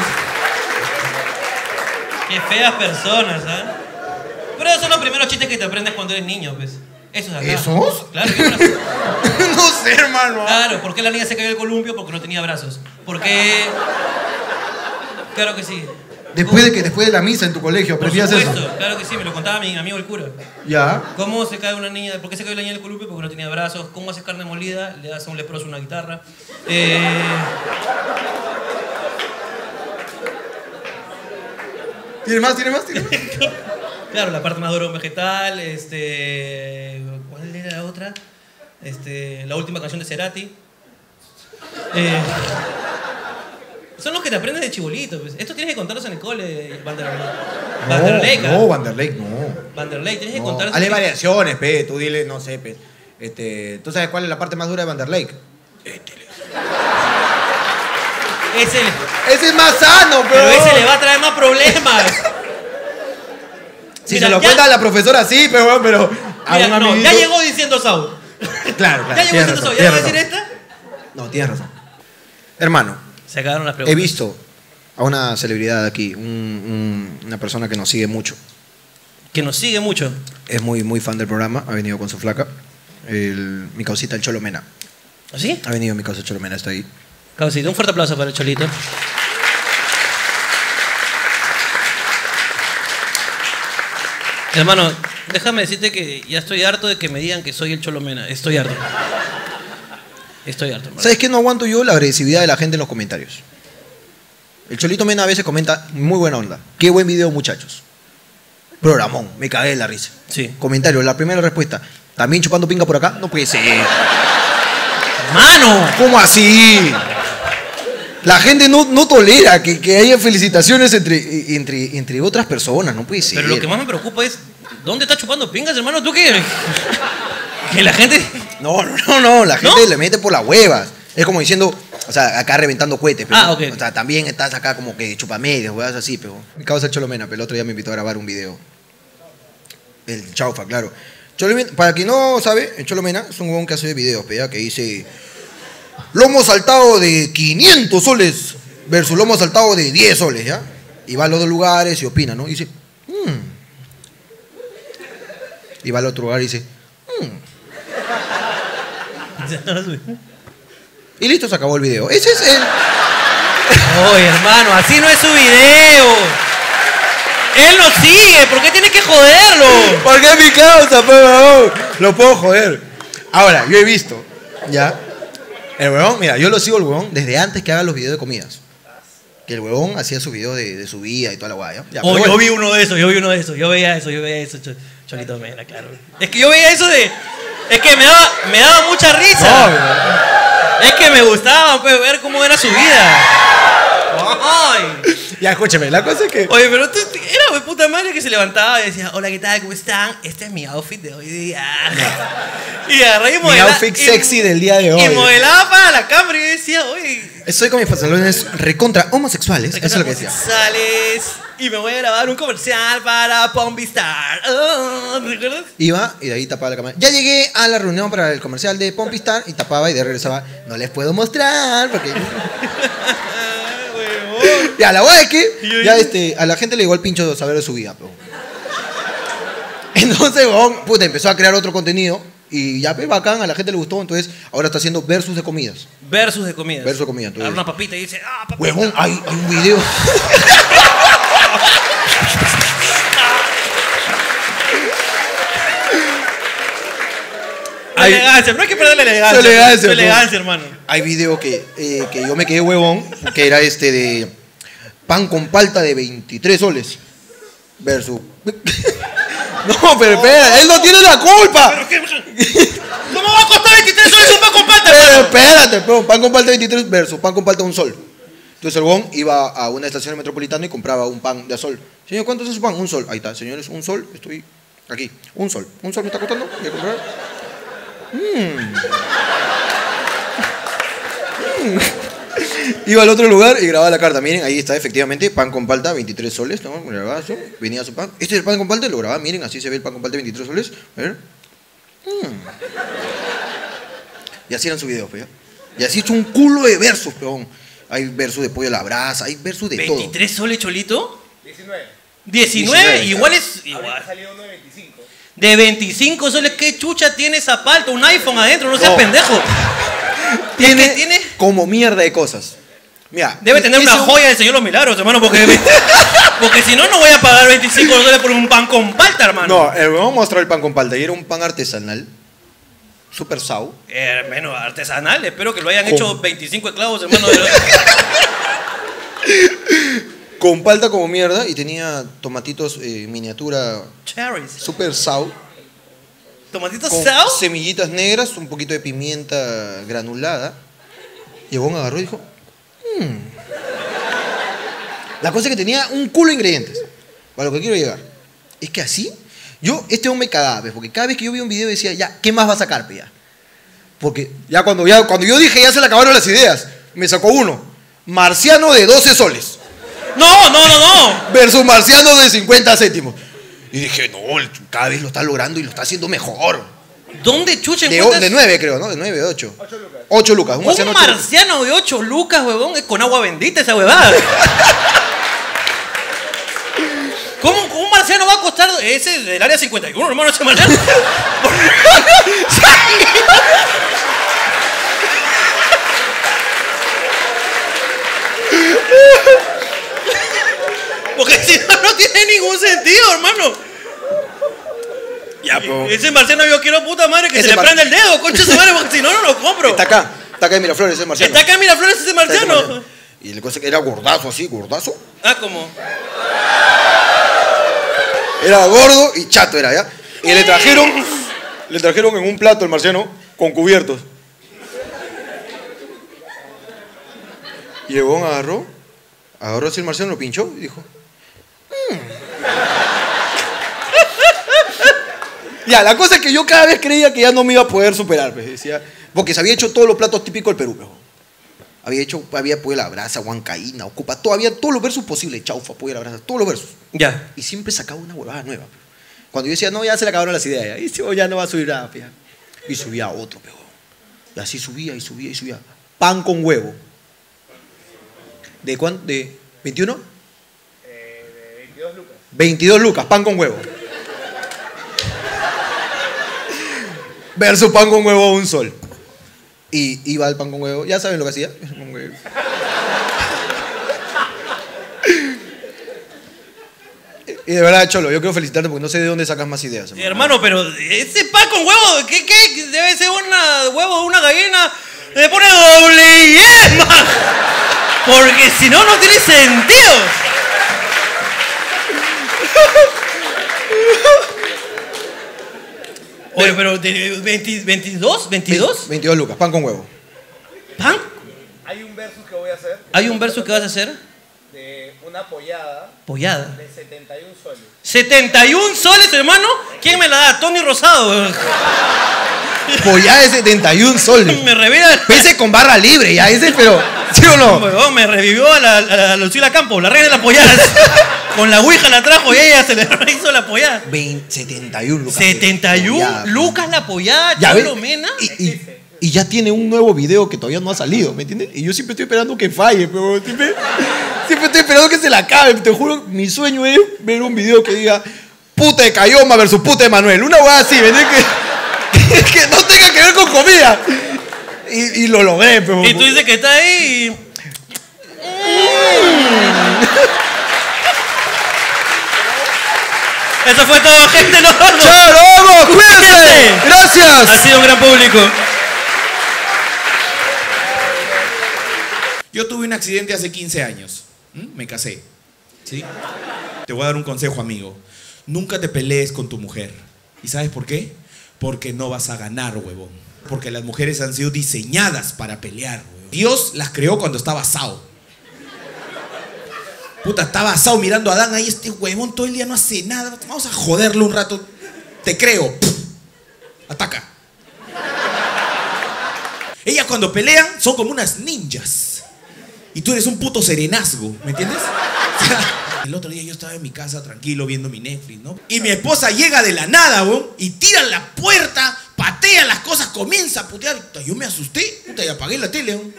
Qué feas personas, ¿ah? Pero esos son los primeros chistes que te aprendes cuando eres niño, pues. Esos de acá. ¿Esos? Claro, que bueno. No sé, hermano. Claro, ¿por qué la niña se cayó del columpio? Porque no tenía brazos. ¿Por qué? Claro que sí. Después de que después de la misa en tu colegio Por aprendías supuesto, eso. claro que sí, me lo contaba mi amigo el cura. Ya. ¿Cómo se cae una niña? ¿Por qué se cayó la niña del columpio? Porque no tenía brazos. ¿Cómo haces carne molida? Le das a un leproso una guitarra. Eh... ¿Tiene más? ¿Tiene más? ¿Tiene más? Claro, la parte más dura de un vegetal, este... ¿Cuál era la otra? Este... La última canción de Cerati. Eh... Son los que te aprendes de chibolito, pues. Esto tienes que contarlos en el cole, Vanderlei. Vanderlei, No, ¿ah? no, Vanderlei, no. Vanderlei, tienes que No. contarlos. Hazle variaciones, pe. Tú dile, no sé, pe. Este, ¿tú sabes cuál es la parte más dura de Vanderlei? Ese, Ese es más sano, pero pero... ese le va a traer más problemas. Si Mira, se lo ya- cuenta a la profesora, sí, pero, pero a Mira, un no, amiguito... ya llegó diciendo Saúl. Claro, claro. Ya llegó tienes diciendo razón, Saúl. ¿Ya va a tienes decir razón. esta? No, tienes razón. Hermano, Se acabaron las he preguntas. visto a una celebridad aquí, un- un- una persona que nos sigue mucho. Que nos sigue mucho. Es muy, muy fan del programa, ha venido con su flaca. El- mi causita, el Cholo Mena. ¿Así? Ha venido mi causa Cholo Mena, está ahí. Causito, un fuerte aplauso para el Cholito. Hermano, déjame decirte que ya estoy harto de que me digan que soy el Cholomena. Estoy harto. Estoy harto, hermano. ¿Sabes qué no aguanto yo? La agresividad de la gente en los comentarios. El Cholito Mena a veces comenta muy buena onda. Qué buen video, muchachos. Programón, me cagué de la risa. Sí. Comentario, la primera respuesta. ¿También chupando pinga por acá? No puede ser. ¡Mano! ¿Cómo así? La gente no, no tolera que, que haya felicitaciones entre, entre, entre otras personas, no puede ser. Pero lo que más me preocupa es, ¿dónde estás chupando pingas, hermano? ¿Tú qué? Que la gente... No, no, no, no, la gente ¿No? le mete por las huevas. Es como diciendo, O sea, acá reventando cohetes, pero. Ah, ok. O sea, también estás acá como que chupamedios, weas así, pero. Mi causa es Cholomena, pero el otro día me invitó a grabar un video. El Chaufa, claro. Cholomena, para quien no sabe, el Cholomena es un huevón que hace videos, ¿ya? Que dice. Lomo saltado de quinientos soles versus lomo saltado de diez soles, ¿ya? Y va a los dos lugares y opina, ¿no? Y dice. Mmm. Y va al otro lugar y dice. Mmm. Y listo, se acabó el video. Ese es el. Oye, hermano, así no es su video. Él lo sigue, ¿por qué tiene que joderlo? Porque es mi causa, pero lo puedo joder. Ahora, yo he visto, ya. El huevón, mira, yo lo sigo el huevón desde antes que haga los videos de comidas. Que el huevón hacía sus videos de, de su vida y toda la guay. Ya, Ya, Oh, pero yo bueno. vi uno de esos, yo vi uno de esos, yo veía eso, yo veía eso, Cho- Cholito Mena, claro. Es que yo veía eso de. Es que me daba, me daba mucha risa. No, huevón. Es que me gustaba pues, ver cómo era su vida. Ay. Ya, escúchame, la cosa es que. Oye, pero tú, tú- era de puta madre que se levantaba y decía, hola, ¿qué tal? ¿Cómo están? Este es mi outfit de hoy día. Y agarré y Mi modelaba. outfit y- sexy del día de hoy. Y modelaba para la cámara y yo decía, oye. Estoy con mis pantalones recontra homosexuales. Eso es lo que decía. Sales y me voy a grabar un comercial para Pompistar. Oh, ¿te acuerdas? Iba y de ahí tapaba la cámara. Ya llegué a la reunión para el comercial de Pompistar y tapaba y de ahí regresaba. No les puedo mostrar porque. Ya, la verdad es que Y yo ya dije- este, a la gente le llegó el pincho de saber de su vida, pero. Entonces, huevón, puta, empezó a crear otro contenido y ya, pues, bacán, a la gente le gustó, entonces ahora está haciendo versus de comidas. Versus de comida. Versus de comida, entonces. Agarra una papita y dice, ah, papita. Huevón, hay, hay un video. Hay- Elegancia, no hay que perder la elegancia. Su elegancia, Su pues. elegancia, hermano. Hay video que, eh, que yo me quedé huevón, que era este de pan con palta de veintitrés soles versus. No, pero espera, él no tiene la culpa. ¿Pero qué? ¿Cómo va a costar veintitrés soles un pan con palta, Pero hermano? espérate, pero pan con palta veintitrés versus pan con palta un sol. Entonces el huevón iba a una estación metropolitana y compraba un pan de a sol. Señor, ¿cuánto es su pan? Un sol. Ahí está, señores, un sol, estoy aquí. Un sol. ¿Un sol me está costando? ¿Voy a comprar? Mm. Mm. Iba al otro lugar y grababa la carta. Miren, ahí está efectivamente pan con palta, veintitrés soles. ¿No? Grababa eso, venía su pan. Este es el pan con palta, lo grababa. Miren, así se ve el pan con palta, veintitrés soles. A ver. Mm. Y así eran sus videos, pues, ¿ya? Y así he hecho un culo de versos, peón. Hay versos de pollo a la brasa, hay versos de todo. ¿veintitrés soles, Cholito? diecinueve. ¿diecinueve? diecinueve. Igual es. Ahorita Igual. salió uno de veinticinco. De veinticinco soles, ¿qué chucha tiene esa palta? Un iPhone adentro, no seas No. pendejo. Tiene, Es que tiene- como mierda de cosas. Mira, Debe tener una ese- joya del Señor de los Milagros, hermano, porque. Porque si no, no voy a pagar veinticinco soles por un pan con palta, hermano. No, el huevón mostró el pan con palta y era un pan artesanal. Super sau. Eh, menos artesanal, espero que lo hayan ¿Cómo? hecho veinticinco esclavos, hermano. De... Con palta como mierda y tenía tomatitos eh, miniatura Cherries. super sau. Tomatitos Con sao. semillitas negras, un poquito de pimienta granulada. Y el huevón agarró y dijo, "Mm". La cosa es que tenía un culo de ingredientes. Para lo que quiero llegar. Es que así, yo, este hombre me cagaba, pues, porque cada vez que yo veía un video decía, ya, ¿qué más va a sacar, pues, ya? Porque ya cuando, ya cuando yo dije, ya se le acabaron las ideas, me sacó uno. Marciano de doce soles No, no, no, no. versus marciano de cincuenta céntimos. Y dije, no, el- cada vez lo está logrando y lo está haciendo mejor. ¿Dónde chucha De, encuentras de nueve, creo, ¿no? De nueve, de ocho. ocho lucas. ocho lucas. Un un marciano ocho lucas. marciano de ocho lucas, huevón? Es con agua bendita esa huevada. ¿Cómo un marciano va a costar? Ese es del área cincuenta y uno, hermano, ese marciano. Porque si no, no tiene ningún sentido, hermano. Ya, pero- Ese marciano yo quiero puta madre que Ese se le mar- prenda el dedo, concha su madre, porque si no, no lo compro. Está acá. Está acá en Miraflores, ese marciano. Está acá en Miraflores ese Está ese marciano. marciano. Y la cosa es que era gordazo así, gordazo. Ah, ¿cómo? Era gordo y chato era, ¿ya? Y le trajeron, le trajeron en un plato el marciano con cubiertos. Y el huevón agarró, agarró así el marciano, lo pinchó y dijo, "Mm". Ya, la cosa es que yo cada vez creía que ya no me iba a poder superar, pues, decía, porque se había hecho todos los platos típicos del Perú, pues. Había hecho, había Pollo a la Brasa, Huancaína, Ocupa, todo, había todos los versos posibles, Chaufa, Pollo a la Brasa, todos los versos. Ya. Y siempre sacaba una huevada nueva. Cuando yo decía, no, ya se le acabaron las ideas, ya, y este ya no va a subir nada, ya. Y subía otro, pero. Y así subía y subía y subía. Pan con huevo. ¿De cuánto? ¿De veintiuno? Eh, de veintidós lucas. veintidós lucas, pan con huevo. Versus pan con huevo a un sol. Y iba el pan con huevo. ¿Ya saben lo que hacía? Pan con huevo. Y de verdad, Cholo, yo quiero felicitarte porque no sé de dónde sacas más ideas. Hermano, hermano pero ese pan con huevo, ¿qué, qué? Debe ser una huevo de una gallina. Le pone doble yema. Porque si no, no tiene sentido. Oye, pero de veinte, veintidós, veintidós. veintidós lucas, pan con huevo. ¿Pan? Hay un verso que voy a hacer. ¿Hay un verso que vas a hacer? De una pollada Pollada. de setenta y un soles. ¿setenta y un soles, hermano? ¿Quién me la da? Tony Rosado. Pollada de setenta y un soles. Me revela. Pese con barra libre, ya ese, pero. ¿Sí o no? Huevón, me revivió a la, a la Lucila Campos, la reina de las polladas. Con la ouija la trajo y ella se le hizo la pollada. veinte, setenta y un lucas. setenta y un Pollada. lucas la pollada, Ya ves, Cholo Mena. y, y, y ya tiene un nuevo video que todavía no ha salido, ¿me entiendes? Y yo siempre estoy esperando que falle, pero siempre, siempre estoy esperando que se la acabe. Te juro, mi sueño es ver un video que diga puta de Cayoma versus puta de Manuel. Una hueá así, ¿me entiendes? Que, que no tenga que ver con comida. Y, y lo logré, pero. Y tú dices que está ahí y... Eso fue todo, gente. Nos vamos. ¡Chao, vamos! ¡Cuídense! ¡Gracias! Ha sido un gran público. Yo tuve un accidente hace quince años. ¿Mm? Me casé. ¿Sí? Te voy a dar un consejo, amigo. Nunca te pelees con tu mujer. ¿Y sabes por qué? Porque no vas a ganar, huevón. Porque las mujeres han sido diseñadas para pelear, huevón. Dios las creó cuando estaba asado. Puta, estaba asado mirando a Adán ahí, este huevón todo el día no hace nada. Vamos a joderlo un rato. Te creo. Pff, ataca. Ellas cuando pelean son como unas ninjas. Y tú eres un puto serenazgo, ¿me entiendes? O sea, el otro día yo estaba en mi casa tranquilo viendo mi Netflix, ¿no? Y mi esposa llega de la nada, weón, y tira la puerta, patea las cosas, comienza a putear. Puta, yo me asusté, puta, y apagué la tele, weón.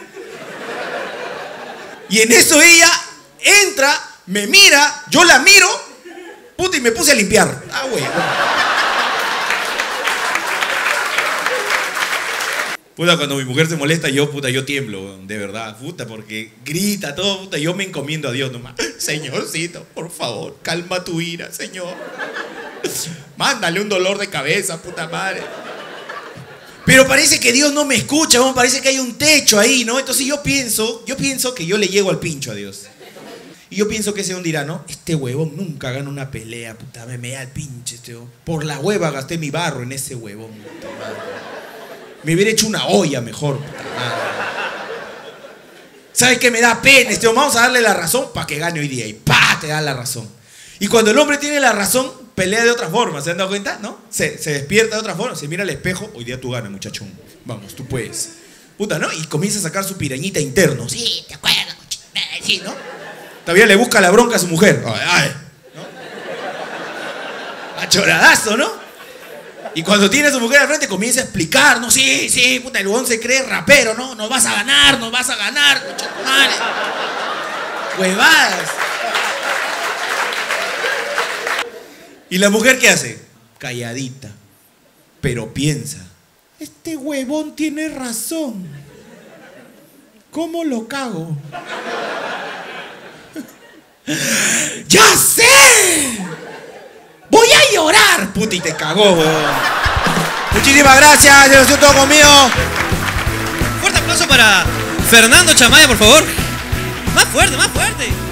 Y en eso ella entra, me mira, yo la miro, puta, y me puse a limpiar. Ah, weón. Puta, cuando mi mujer se molesta, yo, puta, yo tiemblo, de verdad, puta, porque grita todo, puta, yo me encomiendo a Dios nomás. Señorcito, por favor, calma tu ira, Señor. Mándale un dolor de cabeza, puta madre. Pero parece que Dios no me escucha, ¿no? Parece que hay un techo ahí, ¿no? Entonces yo pienso, yo pienso que yo le llego al pincho a Dios. Y yo pienso que ese hombre dirá, ¿no? Este huevón nunca gana una pelea, puta, me, me da el pinche, este huevón. Por la hueva gasté mi barro en ese huevón, puta madre. Me hubiera hecho una olla mejor. ¿Sabes qué me da pena? Este, vamos a darle la razón para que gane hoy día. Y ¡pa! Te da la razón. Y cuando el hombre tiene la razón, pelea de otra forma. ¿Se han dado cuenta? ¿No? Se, se despierta de otra forma. Se mira al espejo. Hoy día tú ganas, muchachón. Vamos, tú puedes. Puta, ¿no? Y comienza a sacar su pirañita interno. Sí, te acuerdas. Sí, ¿no? Todavía le busca la bronca a su mujer. Ay, ay, ¿no? Achoradazo, ¿no? Y cuando tiene a su mujer al frente comienza a explicar, no, sí, sí, puta, el huevón se cree rapero, ¿no? Nos vas a ganar, nos vas a ganar, madre. Huevadas. ¿Y la mujer qué hace? Calladita, pero piensa, este huevón tiene razón. ¿Cómo lo cago? ¡Ya sé! ¡Voy a llorar! Puta, y te cagó, weón. Muchísimas gracias, se lo siento todo conmigo. Fuerte aplauso para Fernando Chamaya, por favor. Más fuerte, más fuerte.